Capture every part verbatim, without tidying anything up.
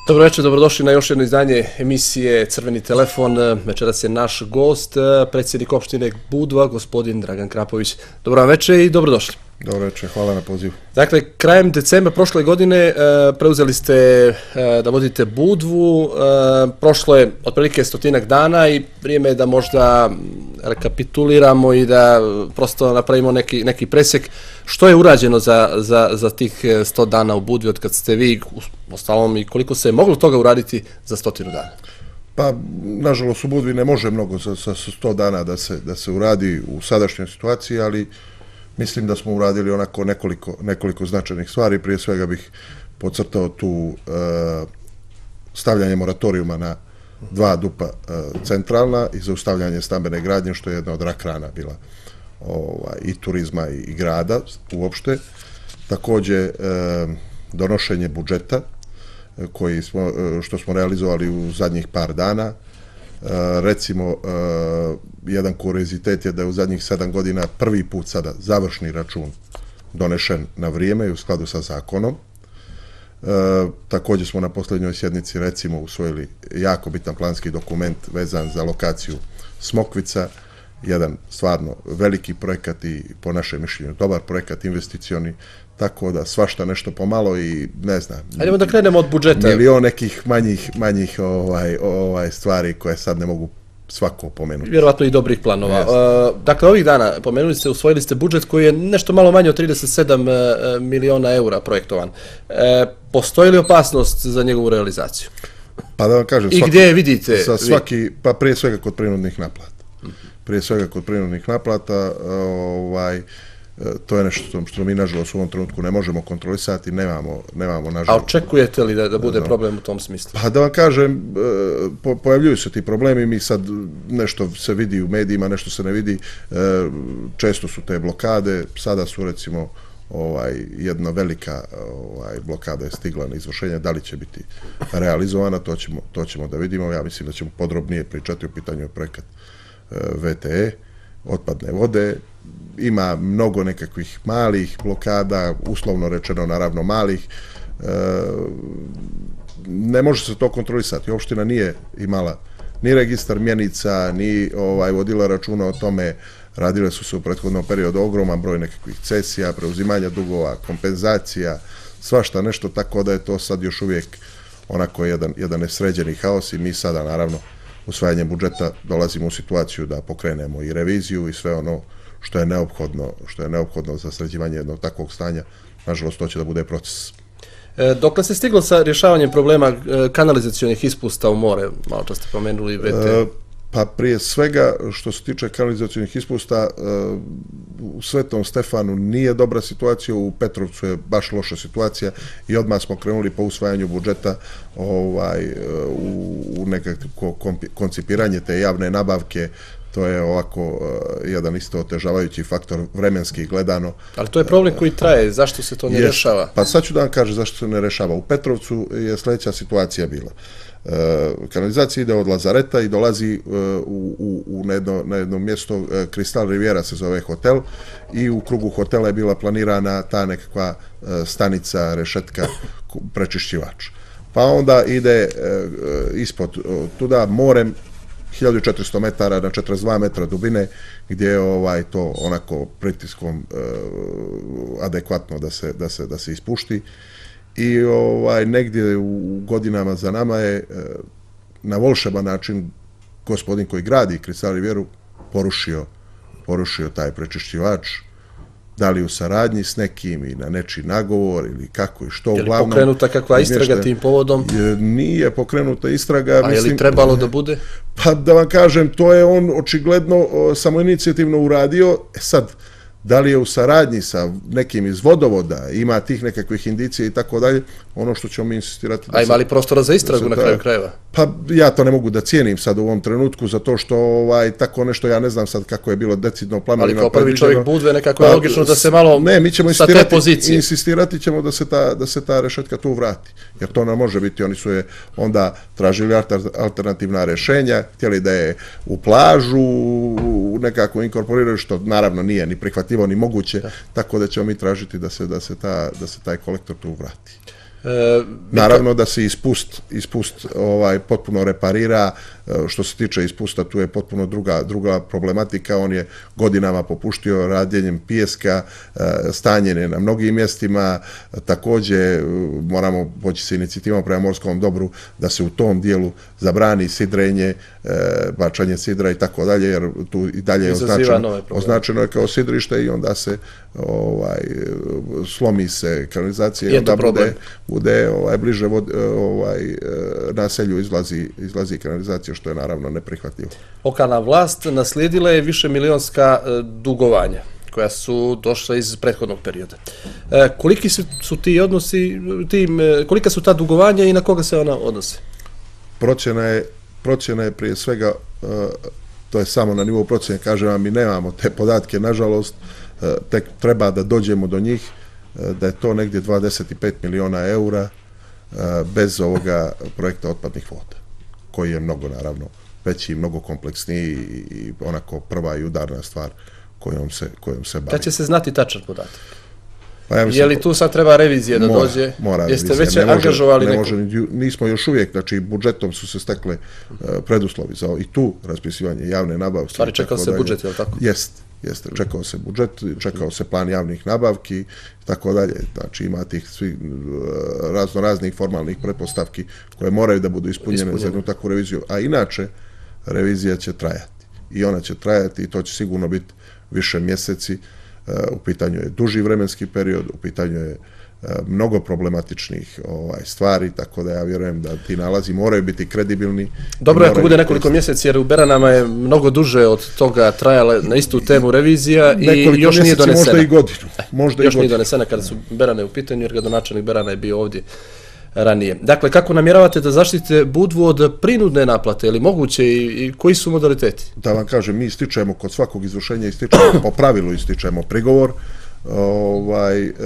Dobro večer, dobrodošli na još jedno izdanje emisije Crveni telefon. Večeras je naš gost, predsjednik opštine Budva, gospodin Dragan Krapović. Dobro vam večer i dobrodošli. Dobro večer, hvala na pozivu. Dakle, krajem decembra prošle godine preuzeli ste da vodite Budvu. Prošlo je otprilike stotinak dana i vrijeme je da možda rekapituliramo i da prosto napravimo neki, neki presjek. Što je urađeno za, za, za tih sto dana u Budvi od kad ste vi, ostalom, i koliko se je moglo toga uraditi za stotinu dana? Pa, nažalost, u Budvi ne može mnogo za, za sto dana da se, da se uradi u sadašnjoj situaciji, ali mislim da smo uradili onako nekoliko, nekoliko značajnih stvari. Prije svega bih podcrtao tu uh, stavljanje moratorijuma na dva dupa uh, centralna i zaustavljanje stambene gradnje, što je jedna od rak rana bila ovaj, i turizma i, i grada uopšte. Također uh, donošenje budžeta koji smo, što smo realizovali u zadnjih par dana. Uh, recimo, uh, jedan kuriozitet je da je u zadnjih sedam godina prvi put sada završni račun donešen na vrijeme i u skladu sa zakonom. Uh, također smo na posljednjoj sjednici recimo usvojili jako bitan planski dokument vezan za lokaciju Smokvica, jedan stvarno veliki projekat i po našem mišljenju dobar projekat investicioni, tako da svašta nešto pomalo i ne znam. Hajdemo da krenemo od budžeta. Milion nekih manjih, manjih ovaj, ovaj stvari koje sad ne mogu svako pomenuti. Vjerovatno i dobrih planova. Uh, dakle, ovih dana pomenuli ste, usvojili ste budžet koji je nešto malo manje od trideset sedam miliona eura projektovan. Uh, postoji li opasnost za njegovu realizaciju? Pa da vam kažem, I svaki, gdje vidite? Sa svaki, pa prije svega kod prinudnih naplata. Prije svega kod prinudnih naplata, ovaj, to je nešto što mi nažalost u ovom trenutku ne možemo kontrolisati, nemamo, nemamo nažalost. A očekujete li da, da bude problem u tom smislu? Pa da vam kažem, po, pojavljuju se ti problemi, mi sad nešto se vidi u medijima, nešto se ne vidi, često su te blokade, sada su recimo ovaj, jedna velika ovaj, blokada je stigla na izvršenje, da li će biti realizovana, to ćemo, to ćemo da vidimo, ja mislim da ćemo podrobnije pričati u pitanju projekat V T E, otpadne vode, ima mnogo nekakvih malih blokada, uslovno rečeno naravno malih, e, ne može se to kontrolisati. Opština nije imala ni registar mjenica, ni ovaj, vodila računa o tome, radile su se u prethodnom periodu ogroman broj nekakvih cesija, preuzimanja dugova, kompenzacija, svašta nešto, tako da je to sad još uvijek onako jedan, jedan nesređeni haos i mi sada naravno usvajanjem budžeta dolazimo u situaciju da pokrenemo i reviziju i sve ono što je neophodno, što je neophodno za sređivanje jednog takvog stanja. Nažalost, to će da bude proces. E, dokle se stiglo sa rješavanjem problema e, kanalizacionih ispusta u more? Malo čas ste pomenuli V T E. E, pa prije svega, što se tiče kanalizacionih ispusta, e, u Svetom Stefanu nije dobra situacija, u Petrovcu je baš loša situacija i odmah smo krenuli po usvajanju budžeta ovaj, u, u nekako koncipiranje te javne nabavke. To je ovako uh, jedan isto otežavajući faktor vremenski gledano. Ali to je problem koji traje, zašto se to ne rješava? Pa sad ću da vam kažem zašto se ne rješava. U Petrovcu je sljedeća situacija bila. Uh, kanalizacija ide od Lazareta i dolazi uh, u, u, u na, jedno, na jedno mjesto, uh, Kristal Riviera se zove hotel, i u krugu hotela je bila planirana ta nekakva uh, stanica, rešetka, prečišćivač. Pa onda ide uh, ispod uh, tuda morem, hiljadu četiristo metara na četrdeset dva metra dubine, gdje je ovaj, to onako pritiskom e, adekvatno da se, da se, da se ispušti. I ovaj, negdje u godinama za nama je e, na volšeban način gospodin koji gradi Kristal Rivieru porušio, porušio taj prečišćivač, da li u saradnji s nekim i na nečiji nagovor ili kako i što. Je li pokrenuta kakva istraga tim povodom? Nije pokrenuta istraga. A je li trebalo da bude? Pa da vam kažem, to je on očigledno samoinicijativno uradio. E sad, da li je u saradnji sa nekim iz vodovoda, ima tih nekakvih indicija i tako dalje, ono što ćemo mi insistirati... A ima li prostora za istragu na kraju krajeva? Pa ja to ne mogu da cijenim sad u ovom trenutku, zato što ovaj, tako nešto, ja ne znam sad kako je bilo decidno planovima. Ali kao prvi čovjek Budve nekako je logično da se malo ne, mi ćemo sa te pozicije. Insistirati ćemo da se ta, da se ta rešetka tu vrati, jer to ne može biti. Oni su je onda tražili alternativna rješenja, htjeli da je u plažu nekako inkorporiraju, što naravno nije ni prihvatljivo ni moguće, tako da ćemo mi tražiti da se, da se, ta, da se taj kolektor tu vrati. E, Naravno da se ispust, ispust ovaj, potpuno reparira, što se tiče ispusta tu je potpuno druga, druga problematika, on je godinama popuštio radjenjem pijeska, stanjene na mnogim mjestima, također moramo poći sa inicijativom prema morskom dobru da se u tom dijelu zabrani sidrenje, bačanje sidra i tako dalje, jer tu i dalje je označeno, označeno je kao sidrište i onda se ovaj, slomi se kanalizacija i onda bude, bude ovaj, bliže vod, ovaj, naselju izlazi, izlazi kanalizacija, što je naravno neprihvatljivo. Lokalna vlast naslijedila je više milionska dugovanja koja su došla iz prethodnog perioda. E, koliki su, su ti odnosi, tim, kolika su ta dugovanja i na koga se ona odnose? Procjena je, procjena je prije svega, e, to je samo na nivou procjene, kažem vam, mi nemamo te podatke, nažalost, e, tek treba da dođemo do njih, e, da je to negdje dvadeset pet miliona eura e, bez ovoga projekta otpadnih voda, koji je mnogo, naravno, veći i mnogo kompleksniji i onako prva i udarna stvar kojom se, kojom se bavi. Kad će se znati tačan podatak? Pa ja mislim, je li tu sad treba revizije da mora, dođe? Mora Jeste revizija. već ne može, angažovali ne neko? može, nismo još uvijek, znači budžetom su se stekle uh, preduslovi za i tu raspisivanje javne nabavke. Stvari čekao se budžet, je li tako? Jest, jeste. Čekao se budžet, čekao se plan javnih nabavki i tako dalje. Znači ima tih svi, uh, razno raznih formalnih pretpostavki koje moraju da budu ispunjene, ispunjene za jednu takvu reviziju. A inače, revizija će trajati. I ona će trajati i to će sigurno biti više mjeseci. U pitanju je duži vremenski period, u pitanju je mnogo problematičnih ovaj, stvari, tako da ja vjerujem da ti nalazi moraju biti kredibilni. Dobro, ako bude nekoliko mjeseci, jer u Beranama je mnogo duže od toga trajala na istu temu revizija i nekoliko još nije donesena. Možda i godinu. Možda još i nije donesena kada su Berane u pitanju, jer gradonačelnik Berana je bio ovdje ranije. Dakle, kako namjeravate da zaštitite Budvu od prinudne naplate, ili moguće i, i koji su modaliteti? Da vam kažem, mi ističemo kod svakog izvršenja, ističemo, po pravilu ističemo prigovor. Ovaj, e,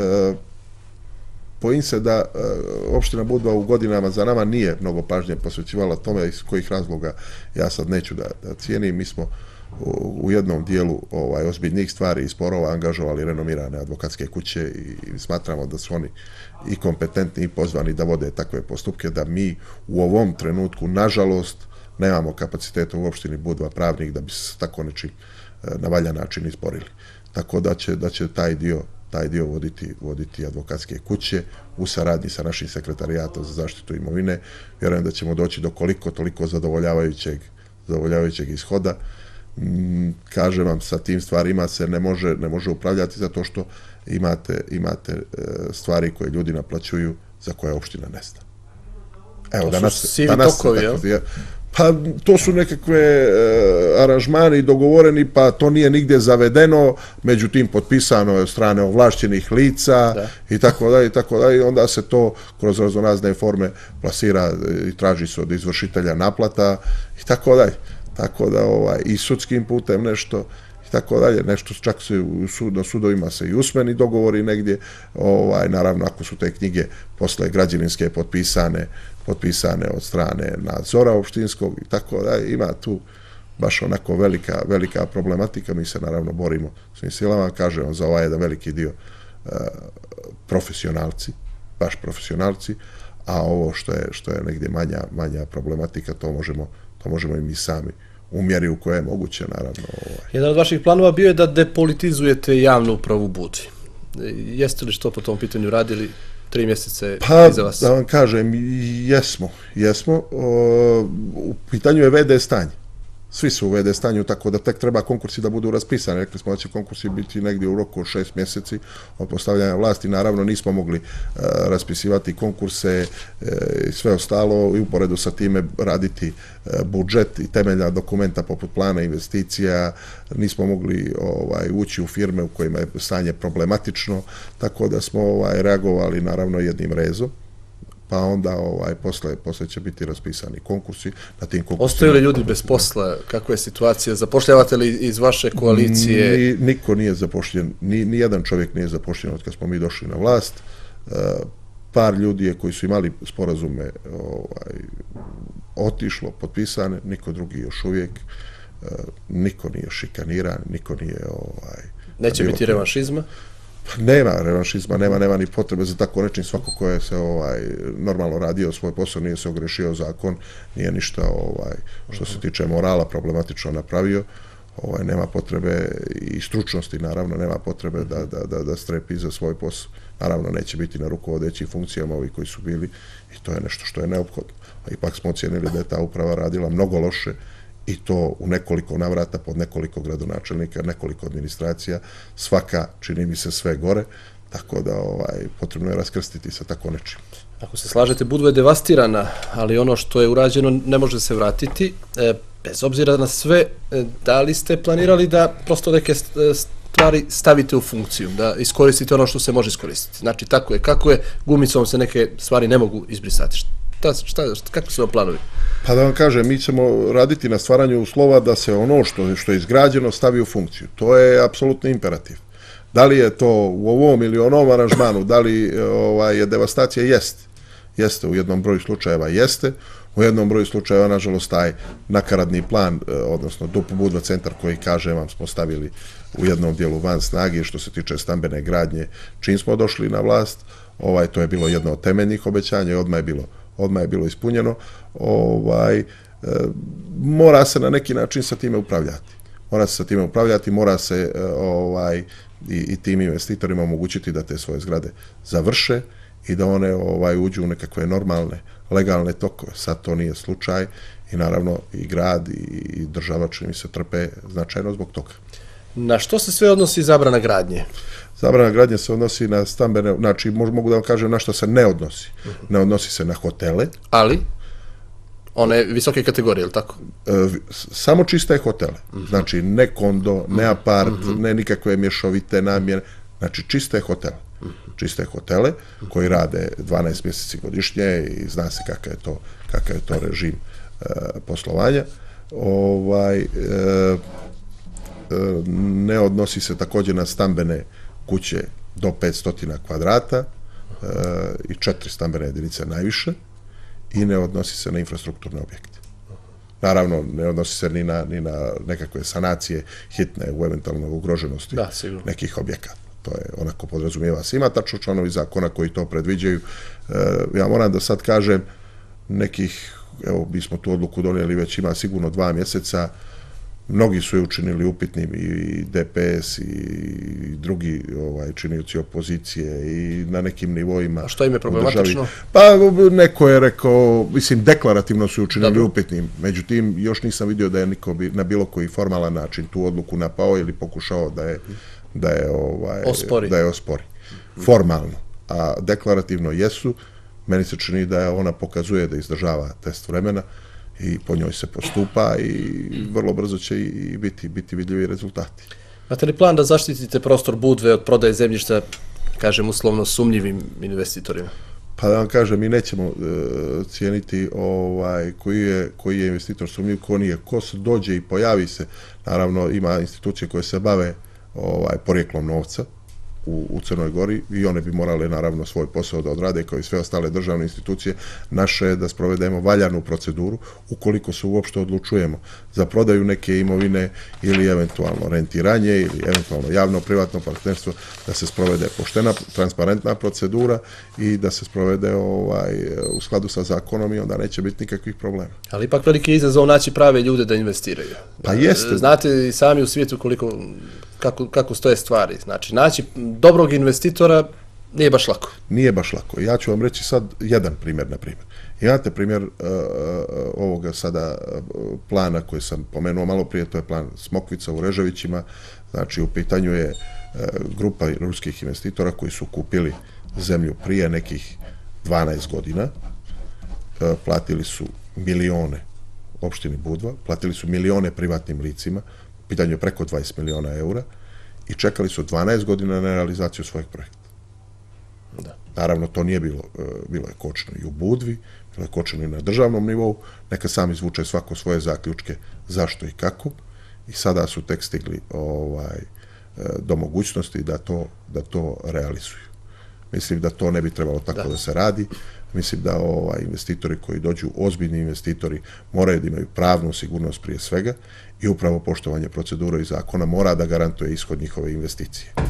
bojim se da e, opština Budva u godinama za nama nije mnogo pažnje posvećivala tome, iz kojih razloga ja sad neću da, da cijenim. Mi smo u, u jednom dijelu ovaj, ozbiljnih stvari i sporova angažovali renomirane advokatske kuće i, i smatramo da su oni i kompetentni i pozvani da vode takve postupke, da mi u ovom trenutku, nažalost, nemamo kapaciteta u opštini Budva pravnih da bi se tako nečim na valjan način izborili. Tako da će, da će taj dio, taj dio voditi, voditi advokatske kuće u saradnji sa našim sekretarijatom za zaštitu imovine. Vjerujem da ćemo doći do koliko toliko zadovoljavajućeg, zadovoljavajućeg ishoda. Kažem vam, sa tim stvarima se ne može, ne može upravljati zato što imate, imate stvari koje ljudi naplaćuju za koje opština ne zna. Evo, to danas, su sivi danas, tokovi, dakle, jel? Pa to su nekakve e, aranžmani dogovoreni, pa to nije nigdje zavedeno, međutim potpisano je od strane ovlašćenih lica da. i tako dalje i tako dalje, onda se to kroz raznorazne forme plasira i traži se od izvršitelja naplata i tako dalje. Tako da ovaj, i sudskim putem nešto i tako dalje, nešto čak se u sud, na sudovima se i usmeni dogovori negdje, ovaj, naravno ako su te knjige posle građevinske potpisane, potpisane od strane nadzora opštinskog i tako dalje, ima tu baš onako velika, velika problematika, mi se naravno borimo svim silama, kažem za ovaj jedan veliki dio uh, profesionalci, baš profesionalci, a ovo što je, što je negdje manja, manja problematika, to možemo to možemo i mi sami u mjeri u koje je moguće, naravno. Ovaj. Jedan od vaših planova bio je da depolitizujete javnu upravu u Budvi. Jeste li što po tom pitanju radili tri mjeseca pa, iza vas? Pa, da vam kažem, jesmo. jesmo. O, u pitanju je ve de stanje. Svi su u ve de stanju, tako da tek treba konkursi da budu raspisani. Rekli smo da će konkursi biti negdje u roku šest mjeseci od postavljanja vlasti. Naravno, nismo mogli uh, raspisivati konkurse uh, i sve ostalo i uporedu sa time raditi uh, budžet i temeljna dokumenta poput plana investicija. Nismo mogli ovaj, ući u firme u kojima je stanje problematično, tako da smo ovaj, reagovali naravno jednim rezom. Pa onda ovaj, posle, posle će biti raspisani konkursi. Na tim konkursima... Ostaju li ljudi bez posla? Kakva je situacija? Zapošljavate li iz vaše koalicije? Ni, niko nije zapošljen, ni, ni jedan čovjek nije zapošljen od kad smo mi došli na vlast. E, par ljudi je koji su imali sporazume ovaj, otišlo, potpisane, niko drugi još uvijek. E, niko nije šikaniran, niko nije... Ovaj, Neće biti revanšizma? Nema revanšizma, nema, nema ni potrebe za tako nečim. Svako ko je se ovaj, normalno radio svoj posao, nije se ogrešio zakon, nije ništa ovaj, što se tiče morala problematično napravio. Ovaj, nema potrebe i stručnosti, naravno, nema potrebe da, da, da, da strepi za svoj posao. Naravno, neće biti na rukovodećim funkcijama ovi koji su bili i to je nešto što je neophodno. A ipak smo ocijenili da je ta uprava radila mnogo loše i to u nekoliko navrata pod nekoliko gradonačelnika, nekoliko administracija, svaka čini mi se sve gore, tako da ovaj, potrebno je raskrstiti sa tako nečim. Ako se slažete, Budva je devastirana, ali ono što je urađeno ne može se vratiti. E, bez obzira na sve, da li ste planirali da prosto neke stvari stavite u funkciju, da iskoristite ono što se može iskoristiti? Znači, tako je, kako je, gumicom se neke stvari ne mogu izbrisati. Šta, šta, šta, kako su vam planovi? Pa da vam kažem, mi ćemo raditi na stvaranju uslova da se ono što, što je izgrađeno stavi u funkciju. To je apsolutni imperativ. Da li je to u ovom ili onom aranžmanu, da li ovaj, je devastacija? Jeste. Jeste, u jednom broju slučajeva jeste. U jednom broju slučajeva, nažalost, taj nakaradni plan, odnosno D U P Budva centar koji, kažem vam, smo stavili u jednom dijelu van snage što se tiče stambene gradnje, čim smo došli na vlast, ovaj, to je bilo jedno od temeljnih obećanja i odmah je bilo odmah je bilo ispunjeno, ovaj, e, mora se na neki način sa time upravljati. Mora se sa time upravljati, mora se e, ovaj, i, i tim investitorima omogućiti da te svoje zgrade završe i da one ovaj, uđu u nekakve normalne, legalne tokove. Sad to nije slučaj i naravno i grad i, i država čini mi se trpe značajno zbog toga. Na što se sve odnosi zabrana gradnje? Zabrana gradnje se odnosi na stambene, znači mogu da vam kažem na što se ne odnosi. Ne odnosi se na hotele. Ali? One visoke kategorije, ili tako? E, samo čiste hotele. Znači ne kondo, ne apart, ne nikakve mješovite namjene. Znači čiste hotele. Čiste hotele koji rade dvanaest mjeseci godišnje i zna se kakav je to, kakav je to režim e, poslovanja. Ovaj... E, ne odnosi se također na stambene kuće do petsto kvadrata e, i četiri stambene jedinice najviše i ne odnosi se na infrastrukturne objekte. Naravno, ne odnosi se ni na, ni na nekakve sanacije hitne u eventualno ugroženosti da, nekih objekata. To je onako podrazumijeva se. Ima tačno članovi zakona koji to predviđaju. E, ja moram da sad kažem nekih, evo, mi smo tu odluku donijeli već ima sigurno dva mjeseca. Mnogi su je učinili upitnim i D P S i drugi ovaj, činioci opozicije i na nekim nivoima. A što im je problematično? Pa neko je rekao, mislim, deklarativno su je učinili Dobro. upitnim. Međutim, još nisam vidio da je niko bi, na bilo koji formalan način tu odluku napao ili pokušao da je, da je, ovaj, ospori. Da je ospori. Formalno. A deklarativno jesu. Meni se čini da ona pokazuje da izdržava test vremena i po njoj se postupa i vrlo brzo će i biti, biti vidljivi rezultati. Imate li plan da zaštitite prostor Budve od prodaje zemljišta, kažem, uslovno sumnjivim investitorima? Pa da vam kažem, mi nećemo uh, cijeniti ovaj, koji, je, koji je investitor sumnjiv, ko nije. Ko se dođe i pojavi se, naravno ima institucije koje se bave ovaj, porijeklom novca u, u Crnoj Gori i one bi morale naravno svoj posao da odrade kao i sve ostale državne institucije. Naše je da sprovedemo valjanu proceduru ukoliko se uopšte odlučujemo za prodaju neke imovine ili eventualno rentiranje ili eventualno javno-privatno partnerstvo, da se sprovede poštena, transparentna procedura i da se sprovede ovaj, u skladu sa zakonom i onda neće biti nikakvih problema. Ali ipak veliki je izazov naći prave ljude da investiraju. Pa jeste. Znate i sami u svijetu koliko, kako, kako stoje stvari. Znači, naći dobrog investitora nije baš lako. Nije baš lako. Ja ću vam reći sad jedan primjer, na primjer. Imate primjer uh, ovoga sada uh, plana koji sam pomenuo malo prije, to je plan Smokvica u Reževićima. Znači, u pitanju je uh, grupa ruskih investitora koji su kupili zemlju prije nekih dvanaest godina. Uh, platili su milione opštini Budva, platili su milione privatnim licima, u pitanju je preko dvadeset miliona eura, i čekali su dvanaest godina na realizaciju svojeg projekta. Da. Naravno, to nije bilo, bilo je kočeno i u Budvi, bilo je kočeno i na državnom nivou, neka sam izvuče svako svoje zaključke zašto i kako, i sada su tek stigli ovaj, do mogućnosti da to, da to realizuju. Mislim da to ne bi trebalo tako da, da se radi. Mislim da ovaj, investitori koji dođu, ozbiljni investitori, moraju da imaju pravnu sigurnost prije svega i upravo poštovanje procedura i zakona mora da garantuje ishod njihove investicije.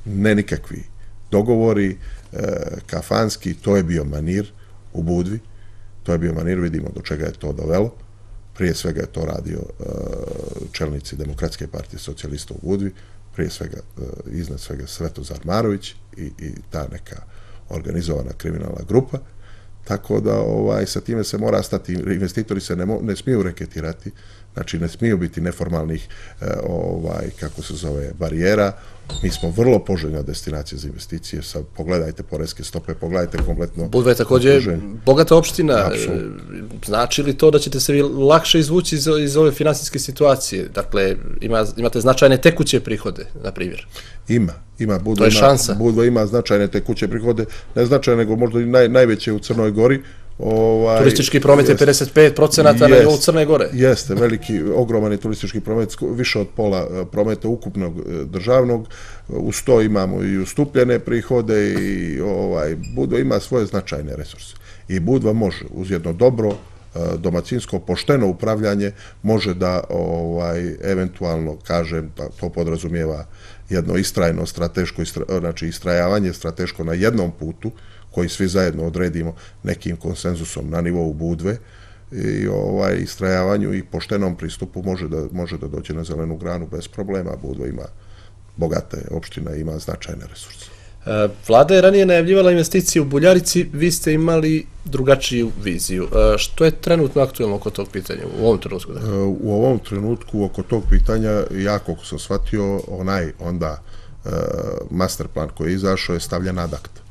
ne nikakvi dogovori, kafanski, to je bio manir u Budvi, to je bio manir, vidimo do čega je to dovelo. Prije svega je to radio čelnici Demokratske partije socijalista u Budvi, prije svega, iznad svega Svetozar Marović i, i ta neka organizovana kriminalna grupa, tako da ovaj, sa time se mora stati, investitori se ne, mo, ne smiju reketirati, znači ne smiju biti neformalnih eh, ovaj, kako se zove, barijera. Mi smo vrlo poželjna destinacija za investicije, sad pogledajte poreske stope, pogledajte kompletno... Budva je također bogata opština, Apsolutno. Znači li to da ćete se vi lakše izvući iz, iz ove finansijske situacije? Dakle, ima, imate značajne tekuće prihode, na primjer. Ima, ima. Budva to je ima, šansa. Budva ima značajne tekuće prihode, ne značajne, nego možda i naj, najveće u Crnoj Gori. Ovaj, turistički promet je pedeset pet procenata na nivou Crne Gore. Jeste, veliki, ogroman je turistički promet, više od pola prometa ukupnog državnog. Uz to imamo i ustupljene prihode i ovaj, Budva ima svoje značajne resurse. I Budva može, uz jedno dobro, domaćinsko, pošteno upravljanje, može da ovaj, eventualno, kažem, to podrazumijeva jedno istrajno strateško, znači istrajavanje strateško na jednom putu, koji svi zajedno odredimo nekim konsenzusom na nivou Budve i ovaj istrajavanju i poštenom pristupu može da, može da dođe na zelenu granu bez problema. Budva ima bogate opština, ima značajne resurse. Vlada je ranije najavljivala investicije u Buljarici, vi ste imali drugačiju viziju. Što je trenutno aktuelno oko tog pitanja u ovom trenutku? U ovom trenutku oko tog pitanja, ja koliko sam shvatio, onaj onda master plan koji je izašao je stavljen ad acta.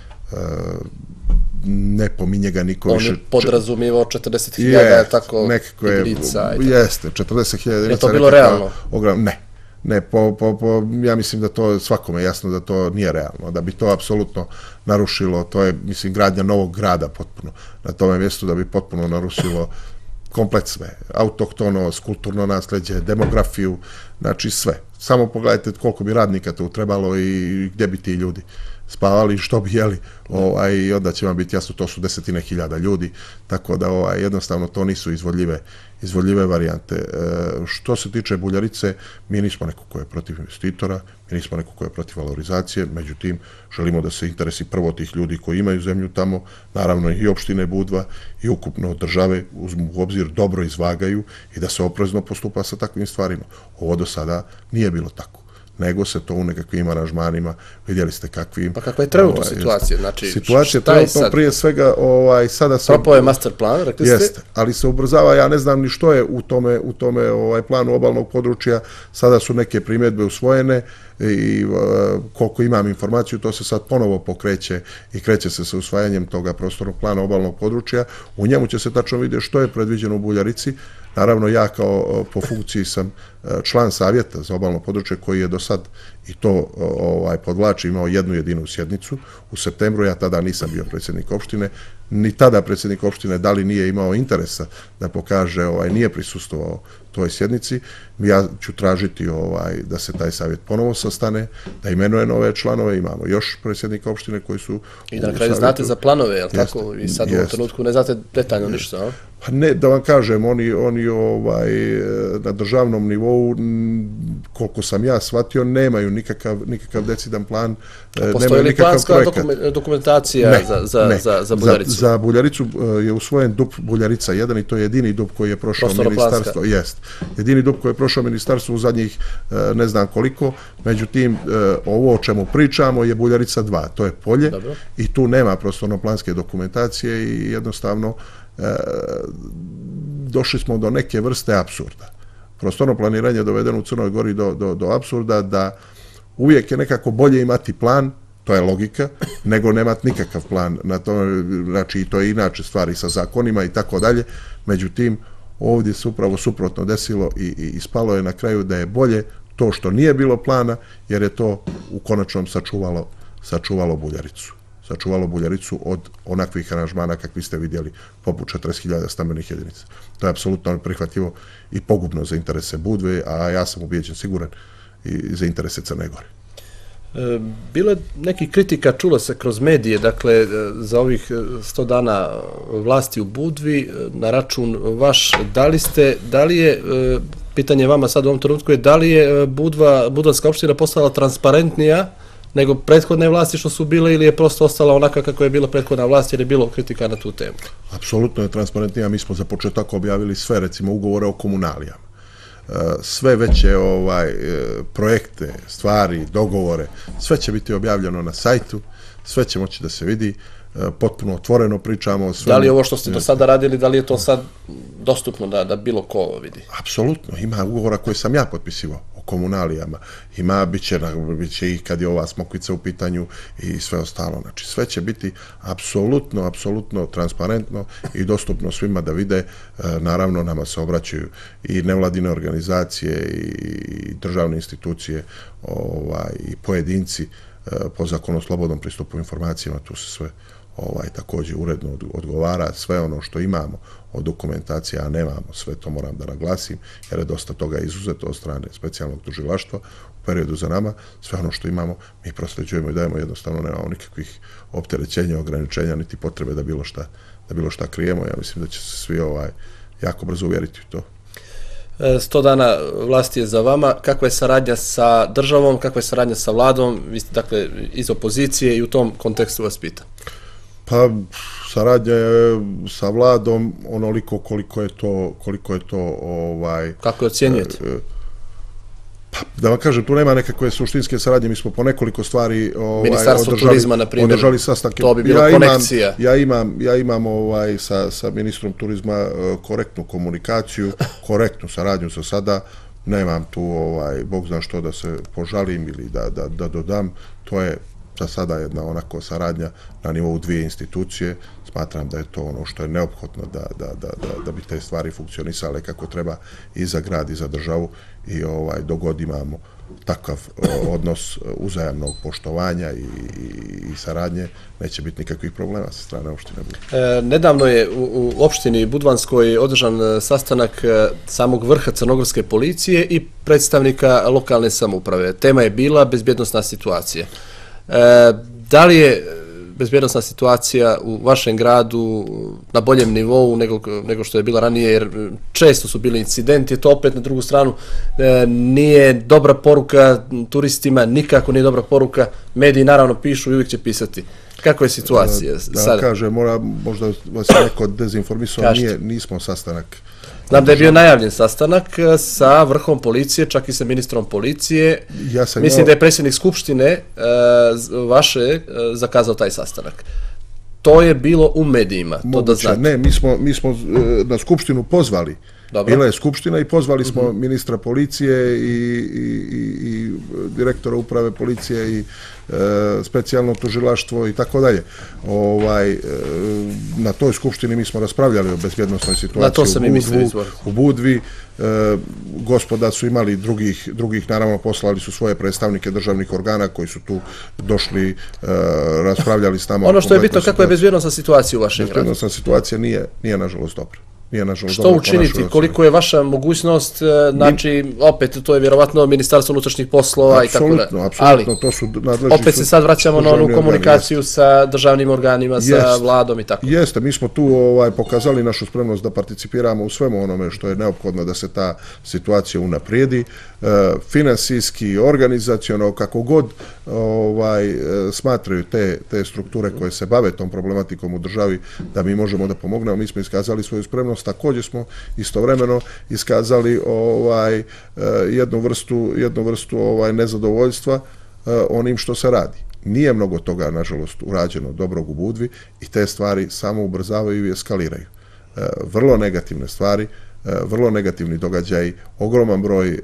Ne pominje ga niko više. On je podrazumivao četrdeset hiljada tako jedinica. Jeste, četrdeset hiljada jedinica. Je to bilo realno? Ne. Ne, po, po, po, ja mislim da to svakome jasno da to nije realno, da bi to apsolutno narušilo, to je, mislim, gradnja novog grada potpuno, na tome mjestu da bi potpuno narušilo komplet sve, autohtonost, kulturno nasljeđe, demografiju, znači sve. Samo pogledajte koliko bi radnika tu trebalo i gdje bi ti ljudi spavali, što bi jeli, ovaj, i onda će vam biti jasno, to su desetine hiljada ljudi, tako da ovaj, jednostavno to nisu izvodljive, izvodljive varijante. E, što se tiče Buljarice, mi nismo neko ko je protiv investitora, mi nismo neko ko je protiv valorizacije, međutim, želimo da se interesi prvo tih ljudi koji imaju zemlju tamo, naravno i opštine Budva i ukupno države uzmu u obzir, dobro izvagaju i da se oprezno postupa sa takvim stvarima. Ovo do sada nije bilo tako, nego se to u nekakvim aranžmanima, vidjeli ste kakvim... Pa kakva je trenutno ovaj, situacija? Znači, situacija trenutno sad? Prije svega, ovaj, sada se... Propao je master plan, rekli ste? Jeste, ali se ubrzava, ja ne znam ni što je u tome, u tome ovaj, planu obalnog područja, sada su neke primjedbe usvojene i uh, koliko imam informaciju, to se sad ponovo pokreće i kreće se sa usvajanjem toga prostornog plana obalnog područja. U njemu će se tačno vidjeti što je predviđeno u Buljarici. Naravno, ja kao po funkciji sam član savjeta za obalno područje koji je do sad i to ovaj, podvlači imao jednu jedinu sjednicu. U septembru ja tada nisam bio predsjednik opštine, ni tada predsjednik opštine da li nije imao interesa da pokaže, ovaj, nije prisustvovao toj sjednici. Ja ću tražiti ovaj, da se taj savjet ponovo sastane, da imenuje nove članove, imamo još predsjednika opštine koji su... I da na kraju znate za planove, jel tako? I sad u ovom trenutku ne znate detaljno ništa, no? Pa ne, da vam kažem, oni, oni ovaj, na državnom nivou, koliko sam ja shvatio, nemaju nikakav, nikakav decidan plan, postoji li planska dokumentacija ne, za, za, ne. za, za Buljaricu? Za, za Buljaricu je usvojen D U P Buljarica jedan i to je jedini D U P koji je prošao ministarstvo. Jest. Jedini D U P koji je prošao ministarstvo u zadnjih ne znam koliko, međutim, ovo o čemu pričamo je Buljarica dva, to je polje. Dobro. I tu nema prostorno-planske dokumentacije i jednostavno E, došli smo do neke vrste apsurda. Prostorno planiranje je dovedeno u Crnoj Gori do, do, do apsurda da uvijek je nekako bolje imati plan, to je logika, nego nemati nikakav plan na to, znači to je inače stvari sa zakonima i tako dalje, međutim ovdje se upravo suprotno desilo i, i ispalo je na kraju da je bolje to što nije bilo plana, jer je to u konačnom sačuvalo, sačuvalo Buljaricu. sačuvalo Buljaricu od onakvih aranžmana kakvi ste vidjeli poput četrdeset hiljada stambenih jedinica. To je apsolutno prihvatljivo i pogubno za interese Budve, a ja sam ubijeđen siguran i za interese Crne Gore. E, bilo je neki kritika, čulo se kroz medije, dakle, za ovih sto dana vlasti u Budvi, na račun vaš, da li ste, da li je, pitanje vama sad u ovom trenutku je, da li je Budva, Budvanska opština postala transparentnija nego prethodne vlasti što su bile ili je prosto ostala onaka kako je bila prethodna vlast jer je bilo kritika na tu temu? Apsolutno je transparentnija. Mi smo za početak objavili sve, recimo, ugovore o komunalijama. Sve veće ovaj, projekte, stvari, dogovore, sve će biti objavljeno na sajtu, sve će moći da se vidi, potpuno otvoreno pričamo o svemu. Da li je ovo što ste do sada radili, da li je to sad dostupno da, da bilo ko vidi? Apsolutno, ima ugovora koje sam ja potpisivao o komunalijama, ima, bit će, bit će i kad je ova Smokvica u pitanju i sve ostalo. Znači, sve će biti apsolutno, apsolutno transparentno i dostupno svima da vide. Naravno, nama se obraćaju i nevladine organizacije i državne institucije ovaj, i pojedinci po zakonu o slobodnom pristupu informacijama, tu se sve ovaj, također uredno odgovara, sve ono što imamo od dokumentacije, a nemamo, sve to moram da naglasim, jer je dosta toga izuzeto od strane specijalnog tužilaštva u periodu za nama, sve ono što imamo mi prosljeđujemo i dajemo, jednostavno nemamo nikakvih opterećenja, ograničenja, niti potrebe da bilo šta, da bilo šta krijemo. Ja mislim da će se svi ovaj, jako brzo uvjeriti u to. Sto dana vlasti je za vama. Kakva je saradnja sa državom, kakva je saradnja sa vladom? Vi ste, dakle, iz opozicije i u tom kontekstu vas pitam. Pa, saradnja je sa vladom onoliko koliko je to, koliko je to, ovaj... Kako je ocjenjujete? Pa, da vam kažem, tu nema nekakve suštinske saradnje, mi smo po nekoliko stvari ovaj, Ministarstvo održali, turizma, na primjer, održali sastanke. To bi bila ja konekcija. Imam, ja imam, ja imam ovaj, sa, sa ministrom turizma korektnu komunikaciju, korektnu saradnju sa sada, nemam tu, ovaj, Bog zna što da se požalim ili da, da, da dodam, to je za sada jedna onako saradnja na nivou dvije institucije. Smatram da je to ono što je neophodno da, da, da, da, da bi te stvari funkcionisale kako treba i za grad i za državu i ovaj, dogod imamo takav odnos uzajamnog poštovanja i, i, i saradnje, neće biti nikakvih problema sa strane opštine Budva. E, nedavno je u, u opštini Budvanskoj održan sastanak samog vrha crnogorske policije i predstavnika lokalne samouprave. Tema je bila bezbjednosna situacija. E, da li je bezbjednosna situacija u vašem gradu na boljem nivou nego, nego što je bila ranije, jer često su bili incidenti, to opet na drugu stranu e, nije dobra poruka turistima, nikako nije dobra poruka, mediji naravno pišu i uvijek će pisati. Kako je situacija da, sada? Da kažem, mora, možda vas je neko dezinformisao, nije, nismo sastanak. Znam da je bio najavljen sastanak sa vrhom policije, čak i sa ministrom policije. Ja sam Mislim imao... da je predsjednik Skupštine vaše zakazao taj sastanak. To je bilo u medijima, Moguće, to da znate. Ne, mi smo, mi smo na Skupštinu pozvali. Dobro. Bila je Skupština i pozvali smo uh-huh. ministra policije i, i, i, i direktora uprave policije i e, specijalno tužilaštvo i tako dalje. Ovaj, e, na toj Skupštini mi smo raspravljali o bezbjednosnoj situaciji u, Budvu, u Budvi. E, gospoda su imali drugih, drugih, naravno poslali su svoje predstavnike državnih organa koji su tu došli, e, raspravljali s nama. Ono što je bitno, kako je bezbjednosna situacija u vašem gradu? Bezbjednosna situacija nije, nije nažalost dobra. Što učiniti? Koliko je vaša mogućnost? Znači, opet, to je vjerovatno Ministarstvo unutrašnjih poslova i tako da. Apsolutno, apsolutno. To su nadležni. Opet se sad vraćamo na onu komunikaciju sa državnim organima, sa vladom i tako. Jeste, mi smo tu ovaj, pokazali našu spremnost da participiramo u svemu onome što je neophodno da se ta situacija unaprijedi. E, finansijski, organizaciono, kako god ovaj, smatraju te, te strukture koje se bave tom problematikom u državi da mi možemo da pomognemo. Mi smo iskazali svoju spremnost. Također smo istovremeno iskazali ovaj jednu vrstu jednu vrstu ovaj nezadovoljstva onim što se radi. Nije mnogo toga, nažalost, urađeno dobrog u Budvi i te stvari samo ubrzavaju i eskaliraju. Vrlo negativne stvari, vrlo negativni događaji, ogroman broj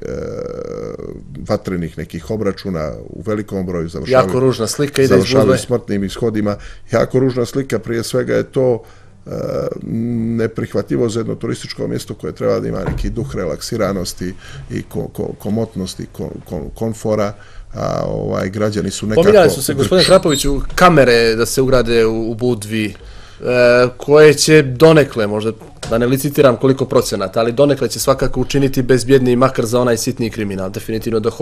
vatrenih nekih obračuna u velikom broju završavaju. Jako ružna slika ide iz Budve. Smrtnim ishodima. Jako ružna slika, prije svega je to neprihvatljivo za jedno turističko mjesto koje treba da ima neki duh relaksiranosti i ko, ko, komotnosti, ko, ko, konfora, a ovaj, građani su nekako... Pominjali su se, gospodine Krapoviću, kamere da se ugrade u, u Budvi, e, koje će donekle, možda da ne licitiram koliko procenata, ali donekle će svakako učiniti bezbjedniji makar za onaj sitniji kriminal, definitivno da hoće.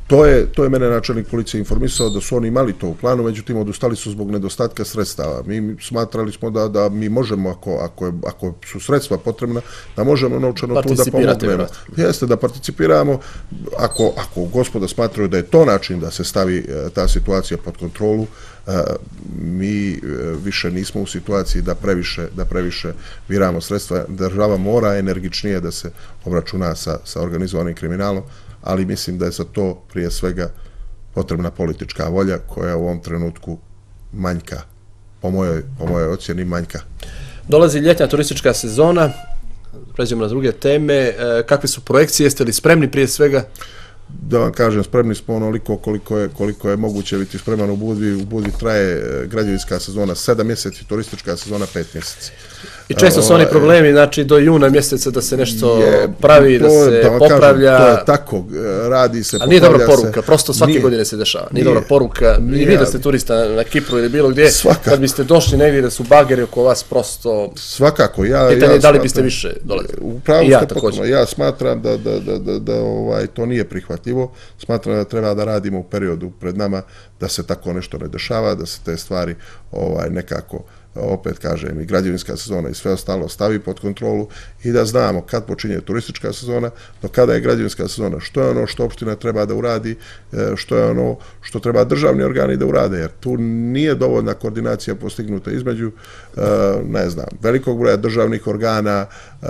To je, to je mene načelnik policije informisao da su oni imali to u planu, međutim odustali su zbog nedostatka sredstava. Mi smatrali smo da, da mi možemo, ako, ako, je, ako su sredstva potrebna, da možemo novčano tu da pomognemo. Jeste, da participiramo. Ako, ako gospoda smatraju da je to način da se stavi ta situacija pod kontrolu, mi više nismo u situaciji da previše, da previše viramo sredstva. Država mora energičnije da se obračuna sa, sa organizovanim kriminalom, ali mislim da je za to prije svega potrebna politička volja koja u ovom trenutku manjka, po mojoj, po mojoj ocjeni manjka. Dolazi ljetna turistička sezona, pređemo na druge teme, kakve su projekcije, jeste li spremni prije svega? Da vam kažem, spremni smo onoliko koliko je, koliko je moguće biti spreman u Budvi. U Budvi traje građevinska sezona sedam mjeseci, turistička sezona pet mjeseci. I često su oni problemi, znači do juna mjeseca da se nešto je, pravi, da se da popravlja. Kažem, to je tako, radi se, a nije dobra poruka, se, prosto svake nije, godine se dešava. Nije, nije dobra poruka, nije, i vi da ste turista na, na Kipru ili bilo gdje, svakako, kad biste došli negdje da su bageri oko vas prosto... Svakako, ja... Pitanje ja da li biste više dolazili. Upravo ja, ste potpuno, ja smatram da, da, da, da, da ovaj, to nije prihvatljivo, smatram da treba da radimo u periodu pred nama da se tako nešto ne dešava, da se te stvari ovaj, nekako, opet kažem, i građevinska sezona i sve ostalo stavi pod kontrolu i da znamo kad počinje turistička sezona, do kada je građevinska sezona, što je ono što opština treba da uradi, što je ono što treba državni organi da urade, jer tu nije dovoljna koordinacija postignuta između, ne znam, velikog broja državnih organa,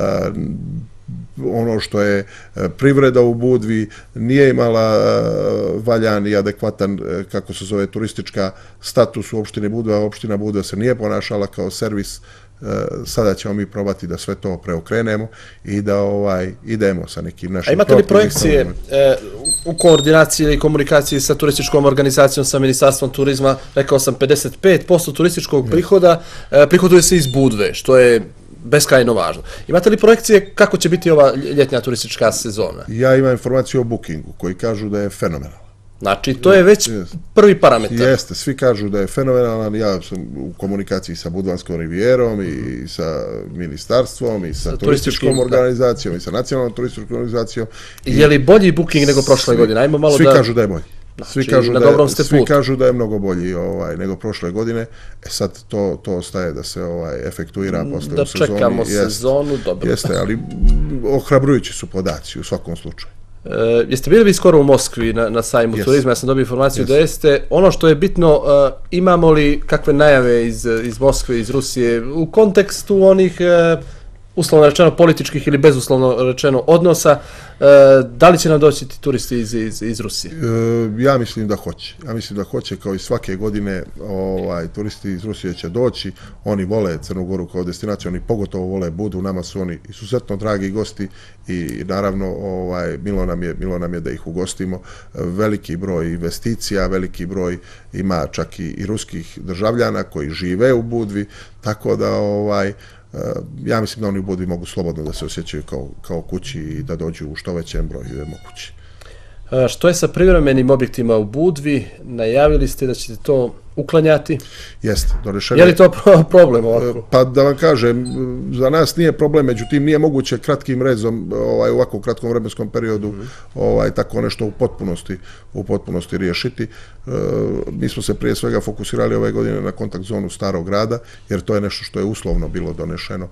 ono što je privreda u Budvi nije imala valjan i adekvatan, kako se zove, turistička status u opštini Budva, opština Budva se nije ponašala kao servis. Sada ćemo mi probati da sve to preokrenemo i da ovaj idemo sa nekim našim... A imate li projekcije e, u koordinaciji ili komunikaciji sa turističkom organizacijom, sa Ministarstvom turizma? Rekao sam, pedeset pet posto turističkog prihoda e, prihoduje se iz Budve, što je beskrajno važno. Imate li projekcije kako će biti ova ljetnja turistička sezona? Ja imam informaciju o bookingu koji kažu da je fenomenalan. Znači, to je već Jeste. prvi parametar. Jeste, svi kažu da je fenomenalan. Ja sam u komunikaciji sa Budvanskom rivijerom i sa ministarstvom i sa, sa turističkom organizacijom da. i sa nacionalnom turističkom organizacijom. I je li bolji booking nego prošle svi, godine? Ajmo malo svi da... kažu da je bolji. Znači, svi kažu, na da dobrom je, ste svi put. kažu da je mnogo bolji ovaj, nego prošle godine. E sad to, to ostaje da se ovaj, efektuira posle da u sezoni. Da čekamo sezonu, dobro. Jeste, ali ohrabrujući su podaci u svakom slučaju. Uh, jeste bili vi skoro u Moskvi na, na sajmu yes. turizma, ja sam dobio informaciju yes. da jeste. Ono što je bitno, uh, imamo li kakve najave iz, iz Moskve, iz Rusije, u kontekstu onih, uh, uslovno rečeno, političkih ili bezuslovno rečeno odnosa, uh, da li će nam doći ti turisti iz, iz, iz Rusije? Uh, ja mislim da hoće. Ja mislim da hoće, kao i svake godine, ovaj, turisti iz Rusije će doći, oni vole Crnu Goru kao destinaciju, oni pogotovo vole Budvu, nama su oni izuzetno dragi gosti i naravno ovaj, milo, nam je, milo nam je da ih ugostimo. Veliki broj investicija, veliki broj ima čak i, i ruskih državljana koji žive u Budvi, tako da ovaj, ja mislim da oni u Budvi mogu slobodno da se osjećaju kao, kao kući i da dođu u što većem broju je mogući. Što je sa privremenim objektima u Budvi? Najavili ste da ćete to uklanjati? Jeste, donešeno. Je li to problem ovako? Pa da vam kažem, za nas nije problem, međutim nije moguće kratkim rezom, ovaj, u ovako kratkom vremenskom periodu mm. ovaj, tako nešto u potpunosti, u potpunosti riješiti. E, mi smo se prije svega fokusirali ove godine na kontakt zonu Starog grada, jer to je nešto što je uslovno bilo donešeno.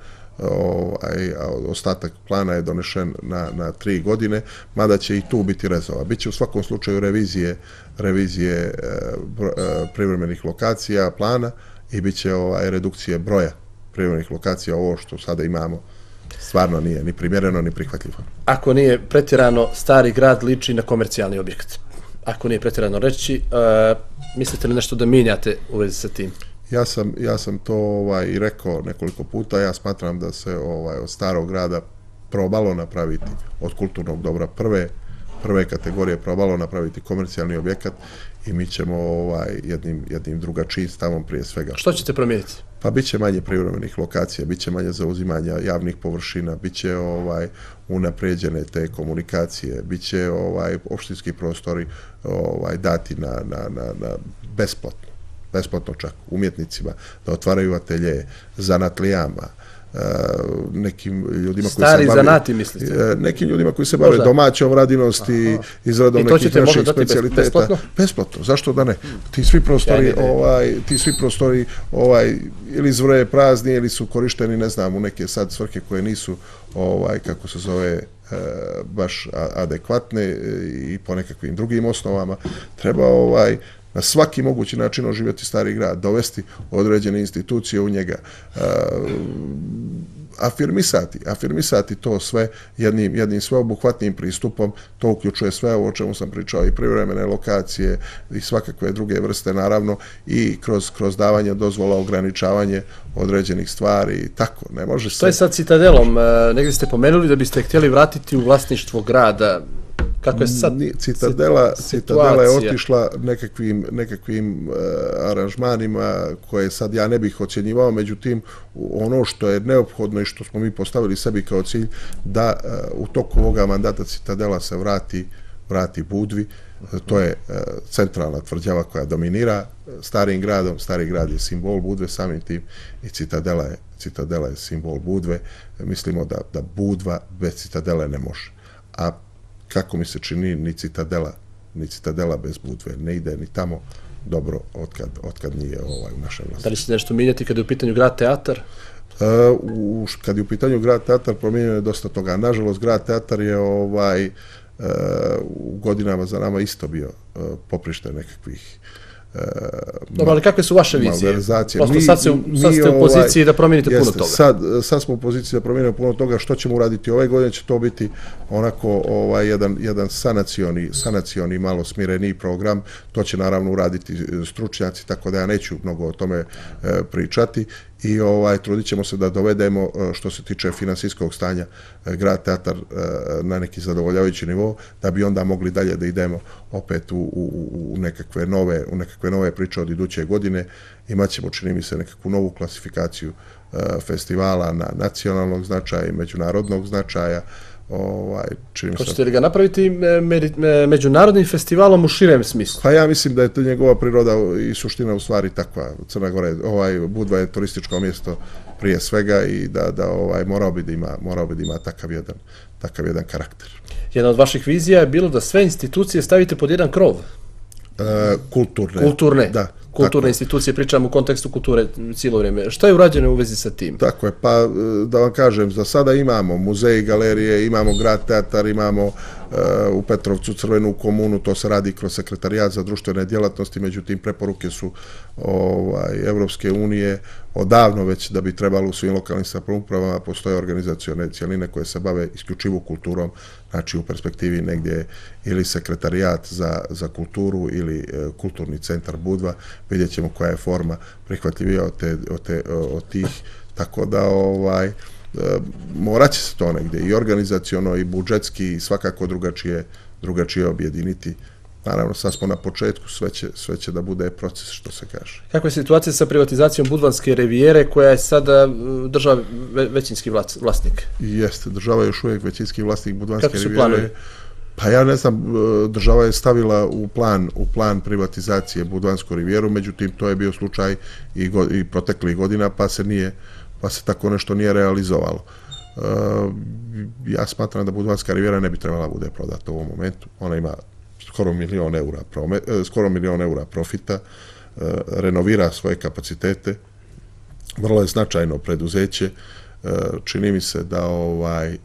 Ovaj, ostatak plana je donešen na, na tri godine, mada će i tu biti rezova. Biće u svakom slučaju revizije, revizije e, bro, e, privremenih lokacija plana i bit će ovaj, redukcije broja privremenih lokacija. Ovo što sada imamo stvarno nije ni primjereno ni prihvatljivo. Ako nije pretjerano, Stari grad liči na komercijalni objekt. Ako nije pretjerano reći, e, mislite li nešto da mijenjate u vezi sa tim? Ja sam, ja sam to ovaj, i rekao nekoliko puta, ja smatram da se ovaj, od Starog grada probalo napraviti od kulturnog dobra prve, prve kategorije, probalo napraviti komercijalni objekat i mi ćemo ovaj, jednim, jednim drugačijim stavom prije svega. Što ćete promijeniti? Pa bit će manje privremenih lokacija, bit će manje zauzimanja javnih površina, bit će ovaj, unapređene te komunikacije, bit će ovaj, opštinski prostori ovaj, dati na, na, na, na besplatno. besplatno čak umjetnicima, da otvaraju atelje, zanatlijama, nekim ljudima koji Stari se bave... zanati, mislite? Nekim ljudima koji se bave domaćom radinosti, izradom nekih naših specijaliteta. Besplatno? Besplatno, zašto da ne? Ti svi prostori, ovaj, ti svi prostori ovaj, ili zvore prazni, ili su korišteni, ne znam, u neke sad svrhe koje nisu, ovaj, kako se zove, baš adekvatne i po nekakvim drugim osnovama. Treba ovaj, na svaki mogući način oživjeti Stari grad, dovesti određene institucije u njega, afirmisati, afirmisati to sve jednim, jednim sveobuhvatnim pristupom, to uključuje sve ovo o čemu sam pričao, i privremene lokacije i svakakve druge vrste, naravno, i kroz, kroz davanje dozvola, ograničavanje određenih stvari i tako, ne može se... Što je sad Citadelom? Negdje ste pomenuli da biste htjeli vratiti u vlasništvo grada. Kako je sad Citadela, Citadela je otišla nekakvim, nekakvim uh, aranžmanima koje sad ja ne bih ocjenjivao, međutim ono što je neophodno i što smo mi postavili sebi kao cilj, da uh, u toku ovoga mandata Citadela se vrati, vrati Budvi. To je uh, centralna tvrđava koja dominira Starim gradom. Stari grad je simbol Budve, samim tim i Citadela je, Citadela je simbol Budve. Mislimo da, da Budva bez Citadele ne može. A kako mi se čini, ni Citadela, ni Citadela bez Budve ne ide ni tamo dobro otkad, otkad nije ovaj, u našem vlasništvu. Da li ćete nešto mijenjati kada je u pitanju grad teatar? Uh, u, kad je u pitanju grad teatar, promijenjeno je dosta toga. Nažalost, grad teatar je ovaj, uh, u godinama za nama isto bio uh, poprište nekakvih Uh, Dobro, ali kakve su vaše vizije? Prosto mi, sad, se, mi, sad ste u poziciji ovaj, da promijenite jeste, puno toga. Sad, sad smo u poziciji da promijenimo puno toga. Što ćemo uraditi ove godine? Će to biti onako ovaj, jedan, jedan sanacioni, sanacioni, malo smireniji program. To će naravno uraditi stručnjaci, tako da ja neću mnogo o tome e, pričati. I ovaj, trudit ćemo se da dovedemo, što se tiče finansijskog stanja, grad teatar na neki zadovoljavajući nivo, da bi onda mogli dalje da idemo opet u, u, u, nekakve, nove, u nekakve nove priče od iduće godine. Imaćemo, čini mi se, nekakvu novu klasifikaciju festivala na nacionalnog značaja i međunarodnog značaja. Ovaj, Hoćete li ga napraviti međunarodnim festivalom u širem smislu? Pa ja mislim da je to njegova priroda i suština u stvari takva. Crna Gora, ovaj, Budva je turističko mjesto prije svega i da, da ovaj, morao bi da ima, morao bi da ima takav jedan, takav jedan karakter. Jedna od vaših vizija je bilo da sve institucije stavite pod jedan krov. E, kulturne. Kulturne. Da. Kulturne institucije, pričamo u kontekstu kulture cijelo vrijeme. Šta je urađeno u vezi sa tim? Tako je, pa da vam kažem, za sada imamo muzeji, galerije, imamo grad teatar, imamo uh, u Petrovcu Crvenu komunu, to se radi kroz sekretarijat za društvene djelatnosti, međutim preporuke su ovaj, Evropske unije odavno već da bi trebalo u svim lokalnim samoupravama postoje organizacione cjeline koje se bave isključivo kulturom, znači u perspektivi negdje ili sekretarijat za, za kulturu ili uh, kulturni centar Budva, vidjet ćemo koja je forma prihvatljivija od, te, od, te, od tih, tako da ovaj, e, morat će se to negdje i organizaciono i budžetski i svakako drugačije, drugačije objediniti. Naravno, sad smo na početku, sve će, sve će da bude proces, što se kaže. Kakva je situacija sa privatizacijom Budvanske rivijere, koja je sada država većinski vlasnik? Jeste, država je još uvijek većinski vlasnik Budvanske rivijere. Kako su planovi? Pa ja ne znam, država je stavila u plan, u plan privatizacije Budvansku rivijeru, međutim to je bio slučaj i, go, i proteklih godina, pa se nije, pa se tako nešto nije realizovalo. E, ja smatram da Budvanska rivijera ne bi trebala bude prodata u ovom momentu. Ona ima skoro milion eura, promet, skoro milion eura profita, e, renovira svoje kapacitete, vrlo je značajno preduzeće, e, čini mi se da ovaj e,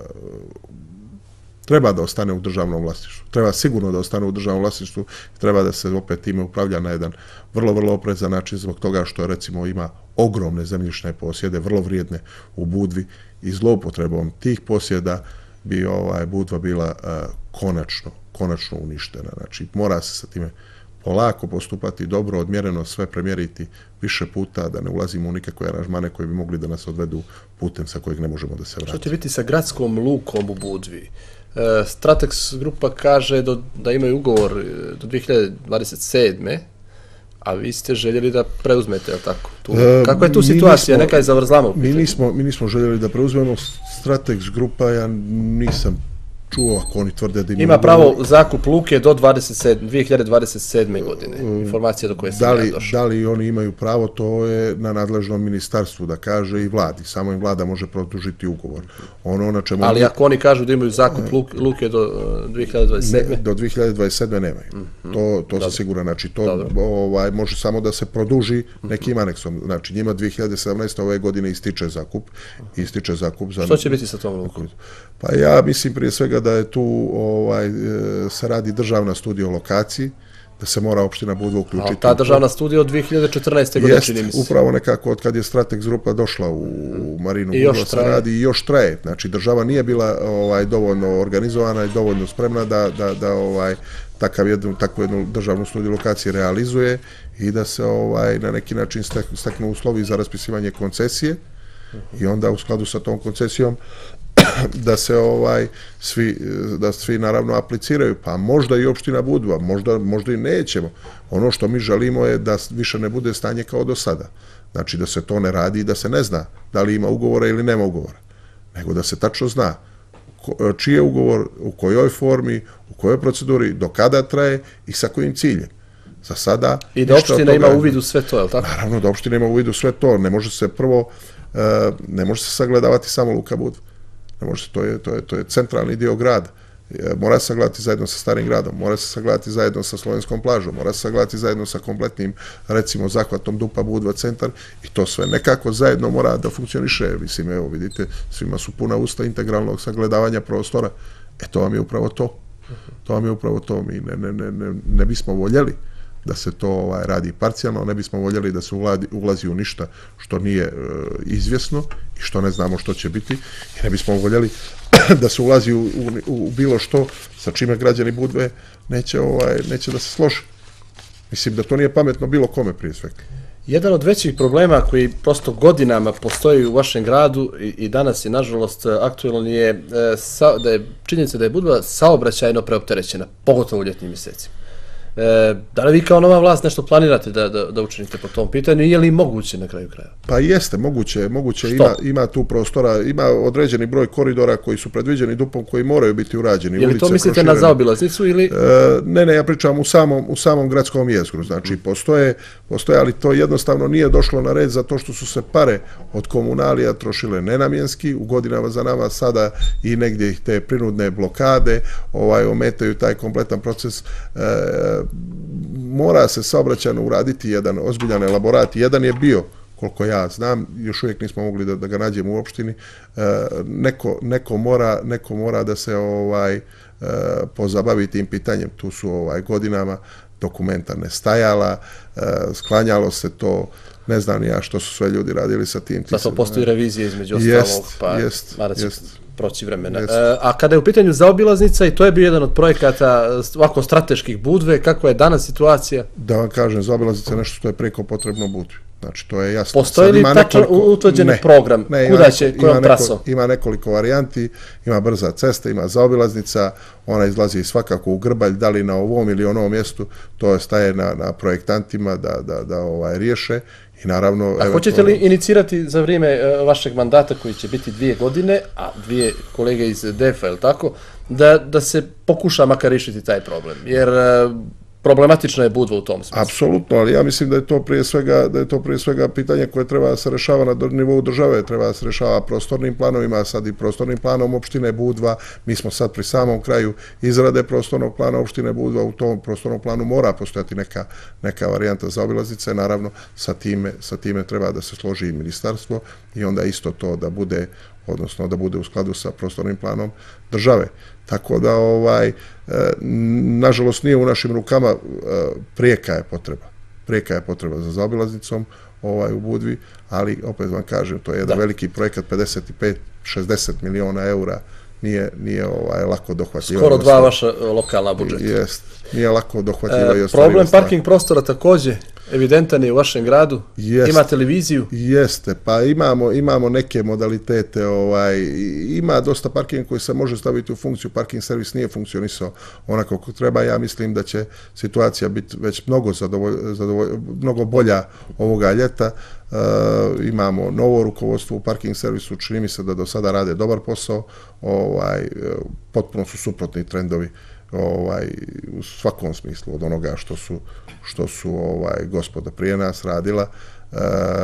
treba da ostane u državnom vlasništvu. Treba sigurno da ostane u državnom vlasništvu, treba da se opet time upravlja na jedan vrlo, vrlo oprezan način zbog toga što recimo ima ogromne zemljišne posjede, vrlo vrijedne u Budvi i zloupotrebom tih posjeda bi ovaj Budva bila uh, konačno, konačno uništena. Znači, mora se sa time polako postupati, dobro, odmjereno sve premjeriti više puta, da ne ulazimo u nikakve aranžmane koji bi mogli da nas odvedu putem sa kojeg ne možemo da se vratimo. Što će biti sa gradskom lukom u Budvi? Stratex grupa kaže do, da imaju ugovor do dvije hiljade dvadeset sedme. A vi ste željeli da preuzmete, je li tako? Tu, e, kako je tu situacija? Nismo, Neka je zavrzlama u pitanju. Mi nismo, mi nismo željeli da preuzmemo. Stratex grupa, ja nisam čuo, ako oni tvrde da imaju... Ima pravo zakup luke do dve hiljade dvadeset sedme. godine, informacija do koje sam ja došao. Da li oni imaju pravo, to je na nadležnom ministarstvu da kaže i vladi, samo im vlada može produžiti ugovor. Ono na čemu... Ali ako oni kažu da imaju zakup luke do dve hiljade dvadeset sedme. Do dve hiljade dvadeset sedme nemaju, to sam siguran, znači to može samo da se produži nekim aneksom, znači njima dve hiljade sedamnaeste. ove godine ističe zakup, ističe zakup za... Što će biti sa tom lukom? Pa ja mislim prije svega da je tu se radi državna studija o lokaciji, da se mora opština Budva uključiti. Ali ta državna studija od dve hiljade četrnaeste. godine čini mi se. Upravo nekako od kad je Stratex grupa došla u Marinu Budva se radi i još traje. Znači država nije bila dovoljno organizovana i dovoljno spremna da takvu jednu državnu studiju lokacije realizuje i da se na neki način steknu uslovi za raspisivanje koncesije i onda u skladu sa tom koncesijom da se ovaj svi da svi naravno apliciraju, pa možda i opština Budva, možda možda i nećemo. Ono što mi želimo je da više ne bude stanje kao do sada. Znači da se to ne radi i da se ne zna da li ima ugovora ili nema ugovora, nego da se tačno zna čiji je ugovor, u kojoj formi, u kojoj proceduri, do kada traje i sa kojim ciljem. Za sada... I da opština ima uvid u sve to, je li tako? Naravno da opština ima uvid u sve to. Ne može se prvo, ne može se sagledavati samo Luka Budva. Ne može se, to je, to je, to je centralni dio grada. Mora se sagledati zajedno sa Starim gradom, mora se sagledati zajedno sa Slovenskom plažom, mora se sagledati zajedno sa kompletnim, recimo, zahvatom Dupa Budva centar i to sve nekako zajedno mora da funkcioniše. Mislim, evo, vidite, svima su puna usta integralnog sagledavanja prostora. E, to vam je upravo to. To vam je upravo to. Mi ne, ne, ne, ne, ne bismo voljeli da se to radi parcijalno, ne bismo voljeli da se ulazi u ništa što nije izvjesno i što ne znamo što će biti i ne bismo voljeli da se ulazi u bilo što sa čime građani Budve neće da se složi. Mislim da to nije pametno bilo kome prije svega. Jedan od većih problema koji prosto godinama postoji u vašem gradu i danas je nažalost aktualan je da je činjenica da je Budva saobraćajno preopterećena, pogotovo u ljetnim mjesecima. Da li vi kao nova vlast nešto planirate da učinite po tom pitanju i je li moguće na kraju kraja? Pa jeste, moguće. Ima tu prostora, ima određeni broj koridora koji su predviđeni Dupom koji moraju biti urađeni. Je li to mislite na zaobilaznicu ili... Ne, ne, ja pričam u samom gradskom jezgru. Znači, postoje, ali to jednostavno nije došlo na red zato što su se pare od komunalija trošile nenamjenski. U godinama za nama sada i negdje ih te prinudne blokade ometaju taj kompletan proces. Mora se saobraćajno uraditi jedan ozbiljan elaborat. Jedan je bio, koliko ja znam, još uvijek nismo mogli da ga nađemo u opštini, neko mora da se pozabavi tim pitanjem. Tu su godinama dokumenta nestajala, sklanjalo se to, ne znam ja što su sve ljudi radili sa tim. Zato postoji revizija između ostalog, pa mada će proći vremena. A kada je u pitanju zaobilaznica, i to je bio jedan od projekata ovako strateških Budve, kakva je danas situacija? Da vam kažem, zaobilaznica je nešto što je preko potrebno Budvi. Znači, to je jasno. Postoji li tačno utvrđeni program? Kuda će, kojom trasom? Ima nekoliko varijanti, ima brza cesta, ima zaobilaznica, ona izlazi svakako u Grbalj, da li na ovom ili onom mjestu, to staje na projektantima da riješe. A hoćete li inicirati za vrijeme vašeg mandata koji će biti dvije godine, a dvije kolege iz D E F-a, je li tako, da se pokuša makar rešiti taj problem? Jer problematična je Budva u tom smislu. Apsolutno, ali ja mislim da je to prije svega da je to prije svega pitanje koje treba da se rešava na nivou države, treba da se rešava prostornim planovima, sad i prostornim planom opštine Budva. Mi smo sad pri samom kraju izrade prostornog plana opštine Budva, u tom prostornom planu mora postojati neka neka varijanta zaobilaznice, naravno sa time sa time treba da se složi i ministarstvo i onda isto to da bude odnosno da bude u skladu sa prostornim planom države. Tako da, ovaj, nažalost, nije u našim rukama, prijeka je potreba. Prijeka je potreba za zaobilaznicom u Budvi, ali, opet vam kažem, to je jedan veliki projekat, pedeset pet do šezdeset miliona eura, nije lako dohvatljivo. Skoro dva vaša lokalna budžeta. Jest, nije lako dohvatljivo. Problem parking prostora također? evidentan je u vašem gradu? Jest, ima televiziju? Jeste, pa imamo, imamo neke modalitete, ovaj, ima dosta parkinga koji se može staviti u funkciju, parking servis nije funkcionisao onako kako treba, ja mislim da će situacija biti već mnogo, zadovolj, zadovolj, mnogo bolja ovoga ljeta. Uh, imamo novo rukovodstvo u parking servisu, čini mi se da do sada rade dobar posao, ovaj, potpuno su suprotni trendovi ovaj, u svakom smislu od onoga što su, što su ovaj, gospoda prije nas radila. Uh,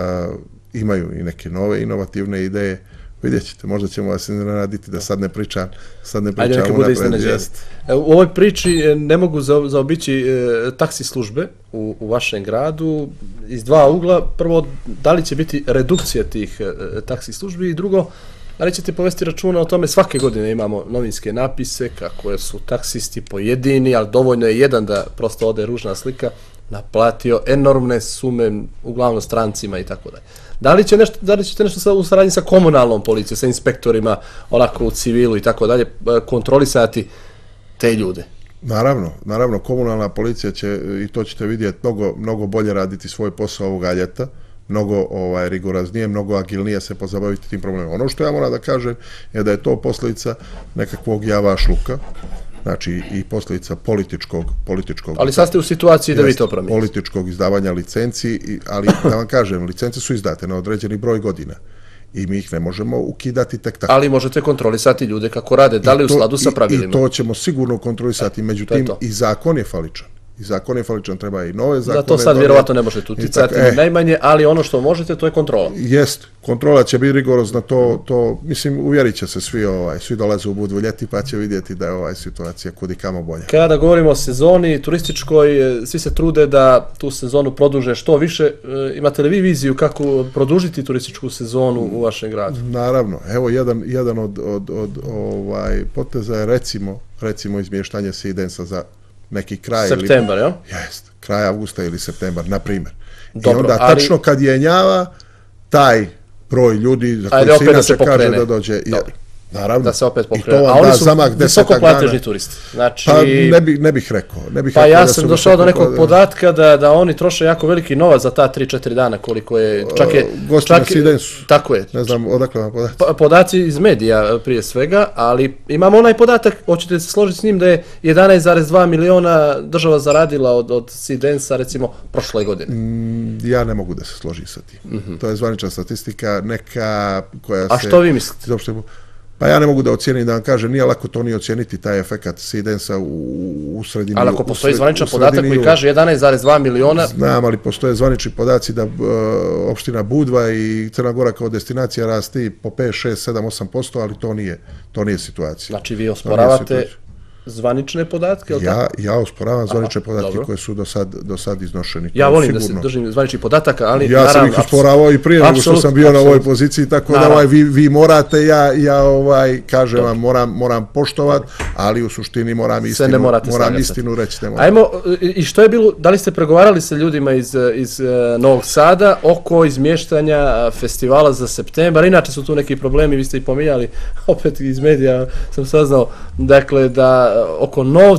imaju i neke nove inovativne ideje. Vidjet ćete, možda ćemo vas raditi da sad ne pričam, sad ne pričam. Ajde, neka bude iznenađenje. U ovoj priči ne mogu zaobići taksi službe u, u vašem gradu iz dva ugla. Prvo, da li će biti redukcija tih taksi službi i drugo, da li ćete povesti računa o tome, svake godine imamo novinske napise kako su taksisti pojedini, ali dovoljno je jedan da prosto ode ružna slika, naplatio enormne sume, uglavnom strancima i tako dalje. Da li će nešto, da li ćete nešto u saradnji sa komunalnom policijom, sa inspektorima, onako u civilu i tako dalje, kontrolisati te ljude? Naravno, naravno, komunalna policija će, i to ćete vidjeti, mnogo, mnogo bolje raditi svoj posao ovoga ljeta, mnogo ovaj, rigoraznije, mnogo agilnije se pozabaviti tim problemima. Ono što ja moram da kažem je da je to posljedica nekakvog javašluka, znači i posljedica političkog, političkog... Ali sad ste u situaciji da vi to promijenite. Političkog izdavanja licenci, ali da vam kažem, licence su izdate na određeni broj godina i mi ih ne možemo ukidati tek tako. Ali možete kontrolisati ljude kako rade, da li u skladu sa pravilima. I to ćemo sigurno kontrolisati, međutim i zakon je faličan. I zakon je faličan, treba i nove zakone. Da, to sad vjerovatno ne možete uticati e, najmanje, ali ono što možete, to je kontrola. Jest, kontrola će biti rigorozna, to, to mislim, uvjerit će se svi, ovaj, svi dolaze u Budvu ljeti, pa će vidjeti da je ovaj situacija kudikamo bolja. Kada govorimo o sezoni turističkoj, svi se trude da tu sezonu produže što više. Imate li vi viziju kako produžiti turističku sezonu u vašem gradu? Naravno, evo jedan, jedan od, od, od ovaj, poteza je recimo, recimo izmještanje Sea-Dance-a za neki kraj septembar, ili, ja? Jest, kraj avgusta ili septembar, na primjer. Dobro, i onda ali... tačno kad jenjava, taj broj ljudi za koji se inače kaže da dođe, je, naravno, da se opet pokrene. I to vam da zamak visoko platežni turisti. Znači, pa ne, bi, ne bih rekao. Ne bih pa rekao ja da sam došao do nekog podatka da, da oni troše jako veliki novac za ta tri četiri dana koliko je, čak je... Gosti na Sea-Dance-u. Tako je. Ne znam odakle vam podaci. Podaci iz medija prije svega, ali imamo onaj podatak, hoćete se složiti s njim, da je jedanaest zarez dva miliona država zaradila od, od Sea-Dance-a recimo prošle godine. Mm, ja ne mogu da se složim sa tim. Mm-hmm. To je zvanična statistika, neka koja A se... A što vi mislite? Pa ja ne mogu da ocijenim, da vam kažem, nije lako to ni ocijeniti, taj efekat Sea-Dance-a u, u sredini... Ali ako postoji zvaničan podatak koji kaže jedanaest zarez dva miliona... Znam, ali postoje zvanični podaci da uh, opština Budva i Crna Gora kao destinacija rasti po pet, šest, sedam, osam posto, ali to nije, to nije situacija. Znači vi osporavate zvanične podatke, ili ja, tako? Ja osporavam zvanične Aha, podatke dobro. koje su do sad, do sad iznošeni. Ja volim sigurno. da se držim zvaničnih podataka, ali ja naravno... sam ih osporavao i prije nego što sam bio absolut. Na ovoj poziciji, tako naravno. Da ovaj, vi, vi morate, ja, ja ovaj, kažem dobro. Vam, moram, moram poštovati, ali u suštini moram istinu, moram istinu reći. Ajmo, i što je bilo, da li ste pregovarali sa ljudima iz, iz uh, Novog Sada oko izmještanja festivala za septembar? Inače su tu neki problemi, vi ste i pominjali, opet iz medija sam saznao, dakle, da oko novca,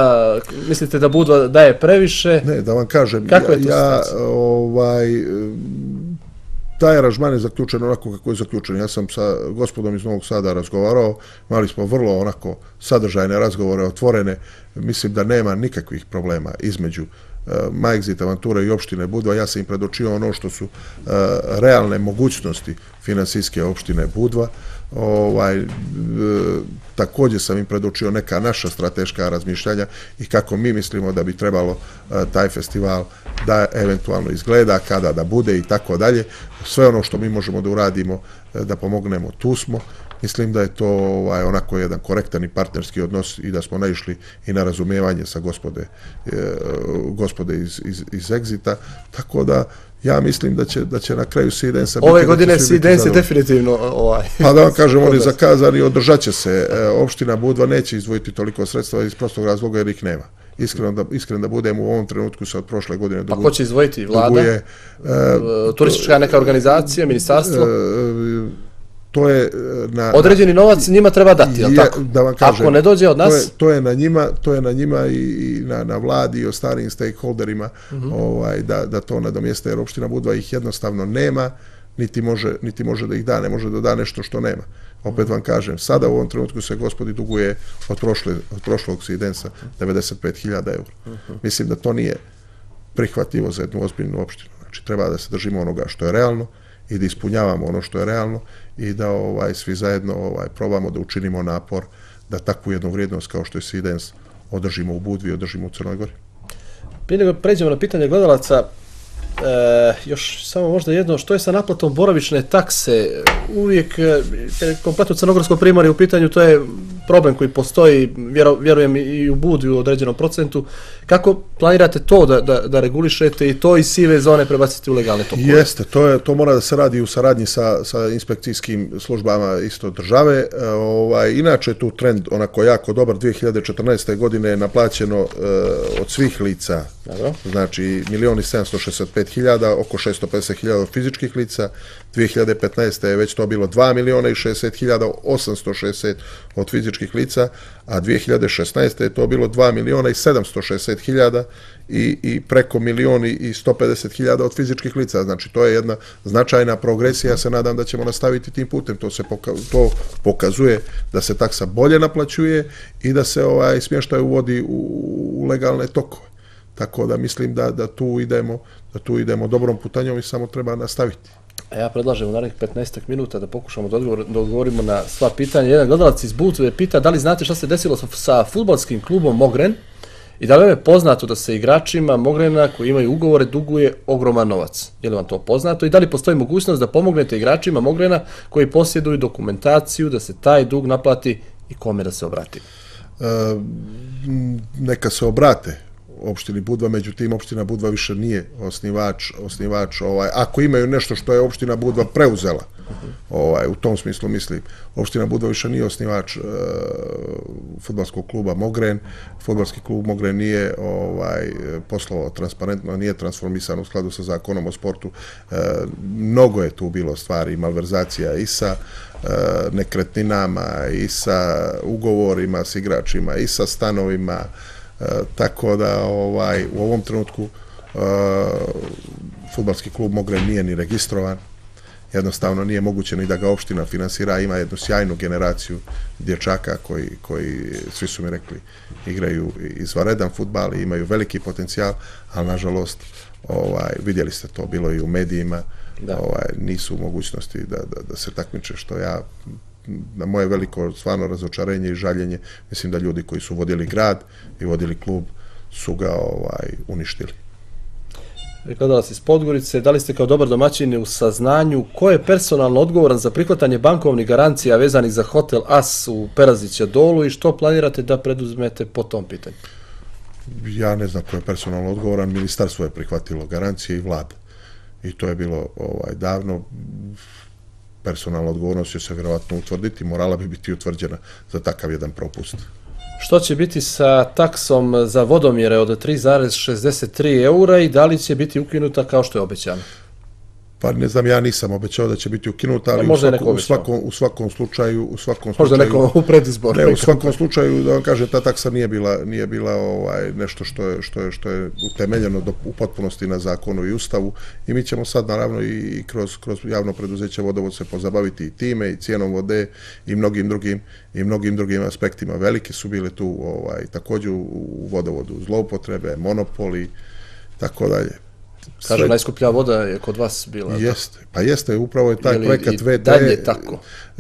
mislite da Budva daje previše? Ne, da vam kažem, kako ja, je to ja ovaj, taj aranžman je zaključen onako kako je zaključen. Ja sam sa gospodom iz Novog Sada razgovarao, imali smo vrlo onako sadržajne razgovore, otvorene, mislim da nema nikakvih problema između uh, MyExit Avantura i opštine Budva. Ja sam im predočio ono što su uh, realne mogućnosti finansijske opštine Budva. Ovaj, e, također sam im predočio neka naša strateška razmišljanja i kako mi mislimo da bi trebalo e, taj festival da eventualno izgleda, kada da bude i tako dalje. Sve ono što mi možemo da uradimo, e, da pomognemo, tu smo. Mislim da je to ovaj, onako jedan korektan i partnerski odnos i da smo naišli i na razumijevanje sa gospode, e, gospode iz, iz, iz Exita, tako da ja mislim da će, da će na kraju Sea-Dance-a biti... Ove godine Sea-Dance je definitivno ovaj... Pa da vam kažem, on je zakazan i održat će se. E, opština Budva neće izdvojiti toliko sredstva iz prostog razloga jer ih nema. Iskreno da, iskreno da budemo u ovom trenutku se od prošle godine... Pa ko će izdvojiti? Vlada? Duguje, e, turistička neka organizacija, ministarstvo? E, to je na... Određeni novac njima treba dati, je li tako? Da vam kažem, ako ne dođe od nas... To je, to je na njima, to je na njima i na, na vladi i ostalim stakeholderima uh-huh. ovaj, da, da to nadomjeste, jer opština Budva ih jednostavno nema, niti može, niti može da ih da, ne može da da nešto što nema. Opet vam kažem, sada u ovom trenutku se gospodi duguje od, prošle, od prošlog sidensa devedeset pet hiljada eura. Uh-huh. Mislim da to nije prihvatljivo za jednu ozbiljnu opštinu. Znači, treba da se držimo onoga što je realno i da ispunjavamo ono što je realno i da ovaj, svi zajedno ovaj, probamo da učinimo napor da takvu jednu vrijednost kao što je Sidens održimo u Budvi i održimo u Crnoj Gori. Prije nego pređemo na pitanje gledalaca, E, još samo možda jedno, što je sa naplatom boravišne takse? Uvijek e, kompletno Crnogorsko primorje u pitanju, to je problem koji postoji, vjero, vjerujem i u Budvi u određenom procentu. Kako planirate to da, da, da regulišete i to iz sive zone prebaciti u legalne tokove? Jeste, to, je, to mora da se radi u saradnji sa, sa inspekcijskim službama isto države. E, ovaj, inače tu trend onako jako dobar, dvije hiljade četrnaeste. godine je naplaćeno e, od svih lica, Dobro. znači milion i sedamsto šezdeset pet hiljada, oko šesto pedeset hiljada od fizičkih lica, dvije hiljade petnaeste. je već to bilo dva miliona i šezdeset hiljada osamsto šezdeset od fizičkih lica, a dvije hiljade šesnaeste. je to bilo dva miliona i sedamsto šezdeset hiljada i, i preko milioni i sto pedeset hiljada od fizičkih lica. Znači, to je jedna značajna progresija, ja se nadam da ćemo nastaviti tim putem. To se poka to pokazuje da se taksa bolje naplaćuje i da se ovaj smještaj uvodi u, u legalne tokove. Tako da mislim da, da, tu idemo, da tu idemo dobrom putanjom i samo treba nastaviti. A ja predlažem u narednih petnaestak minuta da pokušamo da, odgovor, da odgovorimo na sva pitanja. Jedan gledalac iz Budve pita da li znate šta se desilo sa, sa fudbalskim klubom Mogren i da li vam je poznato da se igračima Mogrena koji imaju ugovore duguje ogroman novac. Je li vam to poznato i da li postoji mogućnost da pomognete igračima Mogrena koji posjeduju dokumentaciju da se taj dug naplati i kome da se obrati? E, neka se obrate opštini Budva, međutim opština Budva više nije osnivač, osnivač ovaj, ako imaju nešto što je opština Budva preuzela, ovaj, u tom smislu mislim, opština Budva više nije osnivač e, fudbalskog kluba Mogren, fudbalski klub Mogren nije ovaj, poslovao transparentno, nije transformisan u skladu sa zakonom o sportu, e, mnogo je tu bilo stvari, malverzacija i sa e, nekretninama, i sa ugovorima s igračima, i sa stanovima. E, tako da ovaj, u ovom trenutku e, fudbalski klub Mogren nije ni registrovan, jednostavno nije moguće ni da ga opština finansira, ima jednu sjajnu generaciju dječaka koji, koji svi su mi rekli, igraju izvanredan fudbal i imaju veliki potencijal, ali nažalost ovaj, vidjeli ste to, bilo i u medijima, ovaj, nisu u mogućnosti da, da, da se takmiče, što ja na moje veliko stvarno razočarenje i žaljenje, mislim da ljudi koji su vodili grad i vodili klub su ga ovaj, uništili. Gledala se iz Podgorice, da li ste kao dobar domaćin u saznanju ko je personalno odgovoran za prihvatanje bankovnih garancija vezanih za hotel As u Perazića Dolu i što planirate da preduzmete po tom pitanju? Ja ne znam ko je personalno odgovoran, ministarstvo je prihvatilo garancije i vlada. I to je bilo ovaj, davno. Personalna odgovornost će se vjerovatno utvrditi, morala bi biti utvrđena za takav jedan propust. Što će biti sa taksom za vodomjere od tri zarez šezdeset tri eura i da li će biti ukinuta kao što je obećano? Pa ne znam, ja nisam obećao da će biti ukinuta, ali u svakom, u, svakom, u svakom slučaju... U svakom možda slučaju, neko u predizboru. Ne, u svakom slučaju, da vam kažem, ta taksa nije bila, nije bila ovaj, nešto što je, što je, što je utemeljeno do, u potpunosti na zakonu i ustavu i mi ćemo sad naravno i kroz, kroz javno preduzeće Vodovod se pozabaviti i time i cijenom vode i mnogim drugim, i mnogim drugim aspektima. Velike su bile tu ovaj, također u, u Vodovodu zloupotrebe, monopoli, tako dalje. Kažu, sve... najskuplja voda je kod vas bila. Jeste, pa jeste, upravo je taj je projekat V T. Dalje tako? E,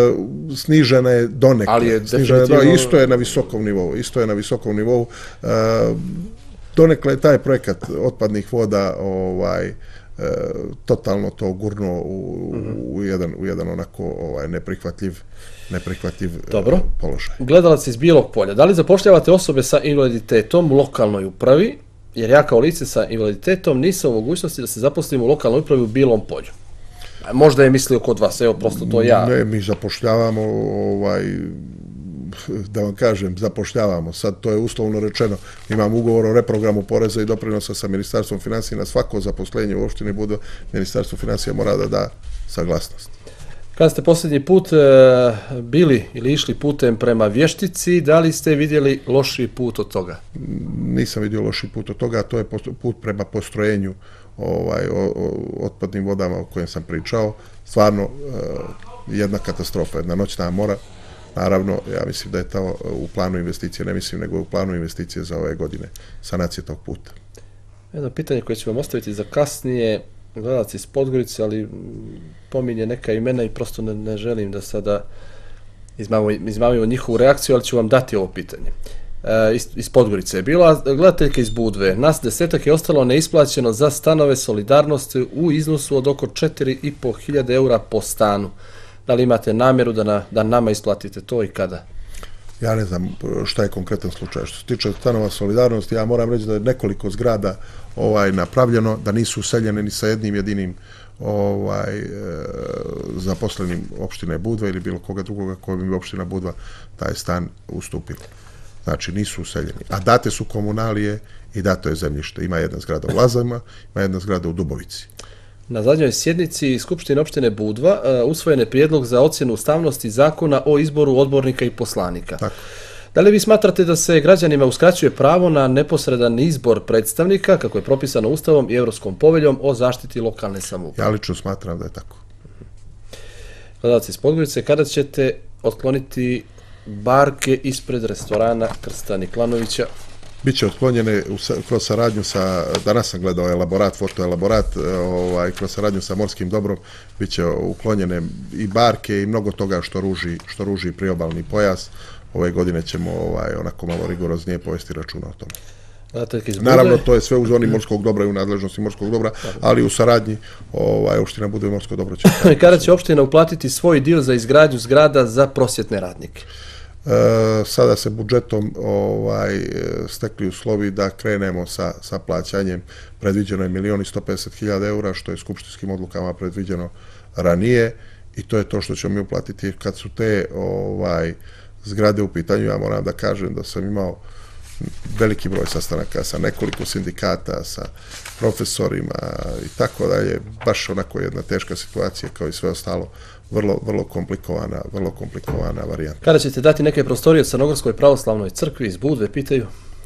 snižena je donekle. Ali je definitivno... Je, isto je na visokom nivou. Isto je na visokom nivou. E, donekle je taj projekat otpadnih voda ovaj, e, totalno to gurno u, mm-hmm. u, jedan, u jedan onako ovaj, neprihvatljiv, neprihvatljiv Dobro. položaj. Gledalac iz Bilog Polja, da li zapošljavate osobe sa invaliditetom u lokalnoj upravi? Jer ja kao lice sa invaliditetom nisam u mogućnosti da se zaposlim u lokalnoj upravi u Bilom Polju. Možda je mislio kod vas, evo prosto to ja. Ne, mi zapošljavamo, ovaj, da vam kažem, zapošljavamo. Sad to je uslovno rečeno. Imam ugovor o reprogramu poreza i doprinosa sa Ministarstvom financija na svako zaposlenje u opštini Budva. Ministarstvo financija mora da da saglasnost. Kada ste posljednji put bili ili išli putem prema Vještici, da li ste vidjeli loši put od toga? Nisam vidio loši put od toga, a to je put prema postrojenju ovaj, o, o otpadnim vodama o kojem sam pričao. Stvarno jedna katastrofa, jedna noćna mora. Naravno, ja mislim da je to u planu investicije, ne mislim nego u planu investicije za ove godine, sanacije tog puta. Jedno pitanje koje ću vam ostaviti za kasnije, gledalac iz Podgorice, ali pominje neka imena i prosto ne, ne želim da sada izmavimo njihovu reakciju, ali ću vam dati ovo pitanje. E, iz, iz Podgorice je bila gledateljka iz Budve. Nas desetak je ostalo neisplaćeno za stanove solidarnosti u iznosu od oko četiri i po hiljade eura po stanu. Da li imate namjeru da, na, da nama isplatite to i kada? Ja ne znam šta je konkretan slučaj. Što se tiče stanova solidarnosti, ja moram reći da je nekoliko zgrada ovaj, napravljeno, da nisu useljene ni sa jednim jedinim ovaj, e, zaposlenim opštine Budva ili bilo koga drugoga koji bi opština Budva taj stan ustupila. Znači nisu useljeni. A date su komunalije i dato je zemljište. Ima jedna zgrada u Lazovima, ima jedna zgrada u Dubovici. Na zadnjoj sjednici Skupštine opštine Budva uh, usvojen je prijedlog za ocjenu ustavnosti zakona o izboru odbornika i poslanika. Tako. Da li vi smatrate da se građanima uskraćuje pravo na neposredan izbor predstavnika, kako je propisano Ustavom i Evropskom poveljom o zaštiti lokalne samouprave? Ja lično smatram da je tako. Gledalci iz Podgorice, kada ćete otkloniti barke ispred restorana Krsta Niklanovića? Biće otklonjene kroz saradnju sa, danas sam gledao elaborat, fotoelaborat, ovaj, kroz saradnju sa morskim dobrom, biće uklonjene i barke i mnogo toga što ruži, što ruži priobalni pojas. Ove godine ćemo ovaj, onako malo rigoroznije povesti računa o tome. Naravno, to je sve u zoni morskog dobra i u nadležnosti morskog dobra, ali u saradnji ovaj, opština Budva i morsko dobro će. Kada će opština uplatiti svoj dio za izgradnju zgrada za prosvjetne radnike? E, sada se budžetom ovaj, stekli uslovi da krenemo sa, sa plaćanjem. Predviđeno je milion i sto pedeset hiljada eura, što je skupštinskim odlukama predviđeno ranije, i to je to što ćemo mi uplatiti. Kad su te ovaj, zgrade u pitanju, ja moram da kažem da sam imao veliki broj sastanaka sa nekoliko sindikata, sa profesorima i tako dalje. Baš onako jedna teška situacija kao i sve ostalo. Vrlo, vrlo komplikovana, vrlo komplikovana varijanta. Kada ćete dati neke prostorije Crnogorskoj pravoslavnoj crkvi iz Budve, pitaju?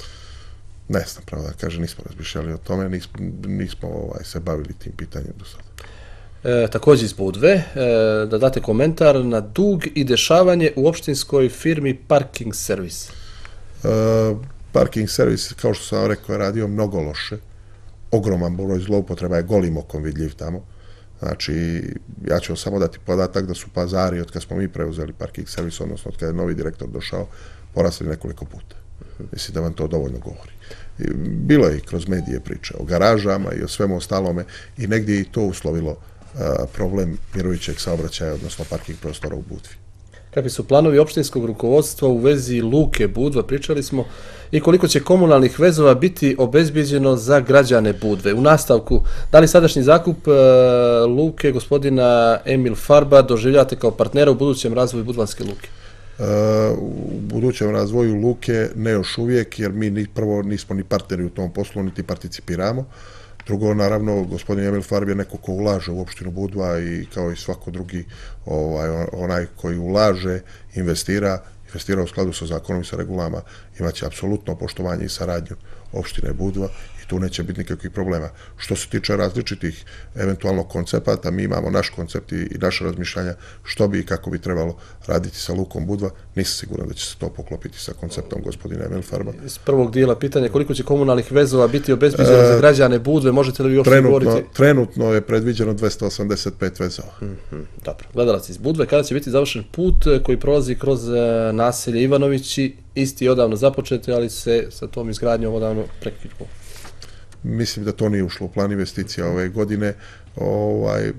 Ne znam, pravo da kažem, nismo razmišljali o tome, nismo, nismo ovaj, se bavili tim pitanjem do sada. E, također iz Budve, e, da date komentar na dug i dešavanje u opštinskoj firmi Parking Servis. E, parking Servis, kao što sam rekao, je radio mnogo loše. Ogroman broj zloupotreba je golim okom vidljiv tamo. Znači, ja ću vam samo dati podatak da su pazari, od kad smo mi preuzeli Parking Servis, odnosno od kada je novi direktor došao, porasli nekoliko puta. Mislim da vam to dovoljno govori. Bilo je i kroz medije priče o garažama i o svemu ostalome i negdje i to uslovilo problem mirujućeg saobraćaja, odnosno parking prostora u Budvi. Kakvi su planovi opštinskog rukovodstva u vezi Luke Budva, pričali smo, i koliko će komunalnih vezova biti obezbijeđeno za građane Budve? U nastavku, da li sadašnji zakup uh, Luke gospodina Emil Farba doživljate kao partnera u budućem razvoju Budvanske Luke? Uh, u budućem razvoju Luke ne još uvijek, jer mi ni, prvo nismo ni partneri u tom poslu, niti participiramo. Drugo, naravno, gospodin Emil Farb je neko ko ulaže u opštinu Budva i kao i svako drugi ovaj, onaj koji ulaže, investira, investira u skladu sa zakonom i sa regulama, imaće apsolutno poštovanje i saradnju opštine Budva i tu neće biti nikakvih problema. Što se tiče različitih eventualno koncepata, mi imamo naš koncept i naše razmišljanja što bi i kako bi trebalo raditi sa Lukom Budva. Nisam siguran da će se to poklopiti sa konceptom gospodina Emil Farba. Iz prvog dijela pitanje, koliko će komunalnih vezova biti obezbiđeno e, za građane Budve, možete li vi uopšte govoriti? Trenutno je predviđeno dvesta osamdeset pet vezova. Mm-hmm, dobro. Gledalac iz Budve, kada će biti završen put koji prolazi kroz naselje Ivanovići, isti odavno započeti, ali se sa tom izgradnjom odavno prekinulo? Mislim da to nije ušlo u plan investicija ove godine. Ovaj,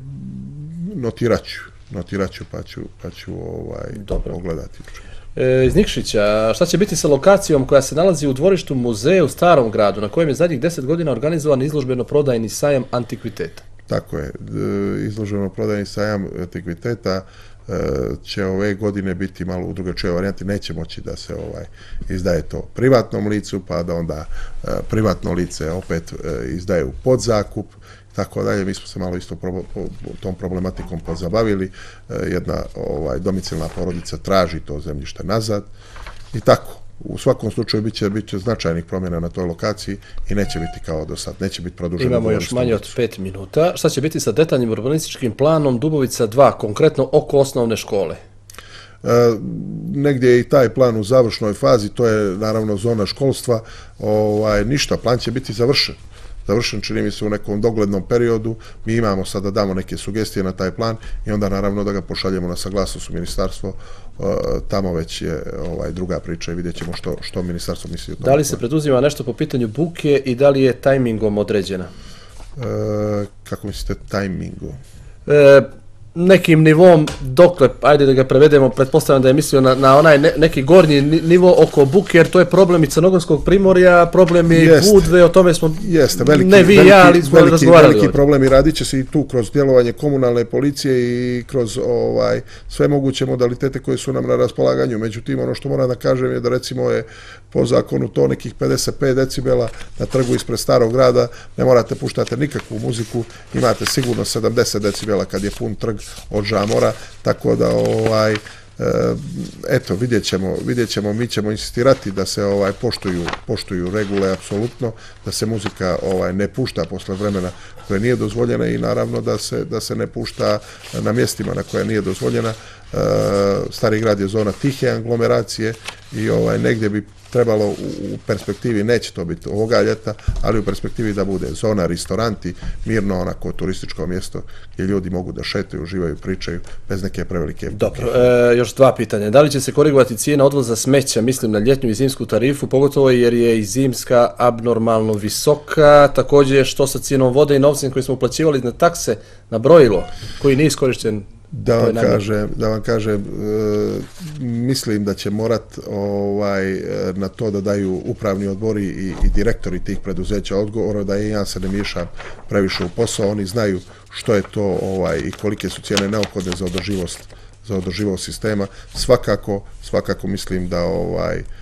notiraću, notiraću pa ću, pa ću ovaj, pogledati. E, iz Nikšića, šta će biti sa lokacijom koja se nalazi u dvorištu muzeja u Starom gradu, na kojem je zadnjih deset godina organizovan izložbeno-prodajni sajam antikviteta? Tako je, izložbeno-prodajni sajam antikviteta će ove godine biti malo u drugačijoj varijanti, neće moći da se ovaj izdaje to privatnom licu, pa da onda privatno lice opet izdaje u podzakup, tako dalje. Mi smo se malo isto tom problematikom pozabavili. Jedna ovaj, domicilna porodica traži to zemljište nazad i tako. U svakom slučaju biće, biće značajnih promjena na toj lokaciji i neće biti kao do sad, neće biti produženo. Imamo još manje od pet minuta. Šta će biti sa detaljnim urbanističkim planom Dubovica dva, konkretno oko osnovne škole? E, negdje je i taj plan u završnoj fazi, to je naravno zona školstva, ovaj, ništa, plan će biti završen. Završen, čini mi se, u nekom doglednom periodu. Mi imamo sad da damo neke sugestije na taj plan i onda naravno da ga pošaljemo na saglasnost u ministarstvo. Tamo već je ovaj, druga priča i vidjet ćemo što, što ministarstvo misli o tome. Da li se preduzima nešto po pitanju buke i da li je tajmingom određena? E, kako mislite tajmingom? E, nekim nivom, dokle, ajde da ga prevedemo, pretpostavljam da je mislio na, na onaj ne, neki gornji nivo oko buke, jer to je problem i Crnogorskog primorja, problem i Budve, o tome smo, jeste, veliki, ne vi i ja, ali smo veliki, razgovarali. Veliki problem i radit će se i tu kroz djelovanje komunalne policije i kroz ovaj, sve moguće modalitete koje su nam na raspolaganju. Međutim, ono što moram da kažem je da recimo je po zakonu to nekih pedeset pet decibela na trgu ispred Starog grada, ne morate puštati nikakvu muziku, imate sigurno sedamdeset decibela kad je pun trg od žamora, tako da ovaj eto, vidjet ćemo, vidjet ćemo, mi ćemo insistirati da se ovaj poštuju, poštuju regule apsolutno, da se muzika ovaj ne pušta posle vremena koje nije dozvoljena i naravno da se da se ne pušta na mjestima na koja nije dozvoljena. Stari grad je zona tihe aglomeracije i ovaj negdje bi trebalo u perspektivi, neće to biti ovoga ljeta, ali u perspektivi da bude zona, restoranti, mirno onako turističko mjesto gdje ljudi mogu da šetaju, uživaju, pričaju bez neke prevelike... Dobro, e, još dva pitanja. Da li će se korigovati cijena odvoza smeća, mislim na ljetnju i zimsku tarifu, pogotovo jer je i zimska abnormalno visoka, također što sa cijenom vode i novcem koji smo uplaćivali na takse, na brojilo, koji nije iskorišten? Da vam kažem, da vam kažem, e, mislim da će morat ovaj, na to da daju upravni odbori i, i direktori tih preduzeća odgovora, da i ja se ne miješam previše u posao, oni znaju što je to ovaj, i kolike su cijene neophodne za održivost, za održivost sistema. Svakako, svakako mislim da ovaj, e,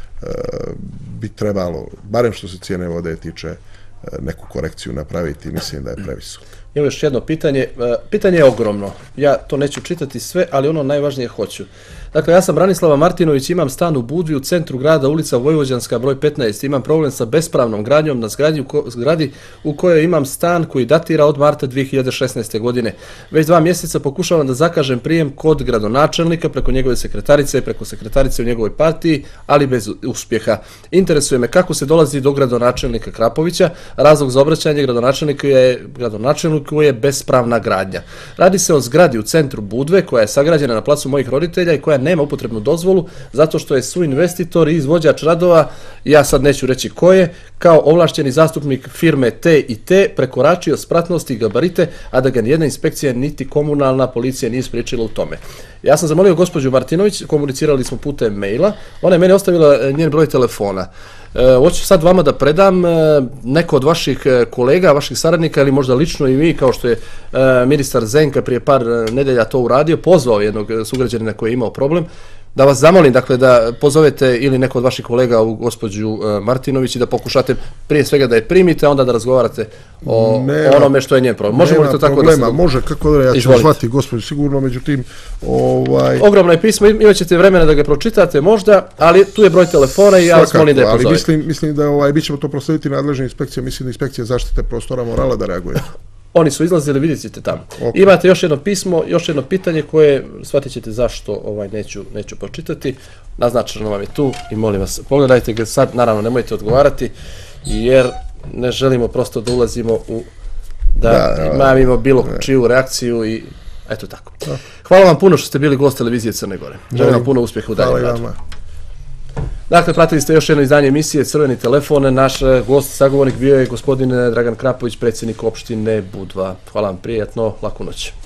bi trebalo, barem što se cijene vode tiče, neku korekciju napraviti, mislim da je previsoko. Evo još jedno pitanje. Pitanje je ogromno. Ja to neću čitati sve, ali ono najvažnije hoću. Dakle, ja sam Branislava Martinović, imam stan u Budvi u centru grada, ulica Vojvođanska, broj petnaest. Imam problem sa bespravnom gradnjom na zgradi, zgradi u kojoj imam stan koji datira od marta dvije hiljade šesnaeste. godine. Već dva mjeseca pokušavam da zakažem prijem kod gradonačelnika preko njegove sekretarice, preko sekretarice u njegovoj partiji, ali bez uspjeha. Interesuje me kako se dolazi do gradonačelnika Krapovića. Razlog za obraćanje gradonačelniku je, gradonačelniku je bespravna gradnja. Radi se o zgradi u centru Budve koja je sagrađena na placu mojih roditelja i koja nema upotrebnu dozvolu zato što je suinvestitor i izvođač radova, ja sad neću reći ko je, kao ovlašteni zastupnik firme T i T prekoračio spratnosti i gabarite, a da ga nijedna inspekcija niti komunalna policija nije spriječila u tome. Ja sam zamolio gospođu Martinović, komunicirali smo putem maila, ona je meni ostavila njen broj telefona. E, hoću sad vama da predam, e, neko od vaših kolega, vaših saradnika ili možda lično i vi, kao što je e, ministar Zenka prije par nedelja to uradio, pozvao jednog sugrađanina koji je imao problem, da vas zamolim, dakle, da pozovete ili neko od vaših kolega u gospođu Martinović i da pokušate prije svega da je primite, a onda da razgovarate o nema, onome što je njen problem. Možemo li to tako problema, da se... Može, kako da ja ću zvati gospođu sigurno, međutim... Ovaj... Ogromno je pismo, imat ćete vremena da ga pročitate možda, ali tu je broj telefona i ja vas molim da je pozovete. Ali mislim, mislim da ovaj, bit ćemo to proslediti nadležne inspekcije, mislim da inspekcija zaštite prostora morala da reaguje. Oni su izlazili, vidjet ćete tamo. Okay. Imate još jedno pismo, još jedno pitanje koje shvatit ćete zašto ovaj, neću, neću pročitati. Naznačeno vam je tu i molim vas, pogledajte ga sad, naravno nemojte odgovarati, jer ne želimo prosto da ulazimo u, da, da imamo bilo ne. čiju reakciju i eto tako. Da. Hvala vam puno što ste bili gost televizije Crne Gore. Želim vam puno uspjeha u daljem radu. Dakle, pratili ste još jedno izdanje emisije Crveni telefon. Naš gost, sagovornik bio je gospodin Dragan Krapović, predsjednik opštine Budva. Hvala vam, prijatno, laku noć.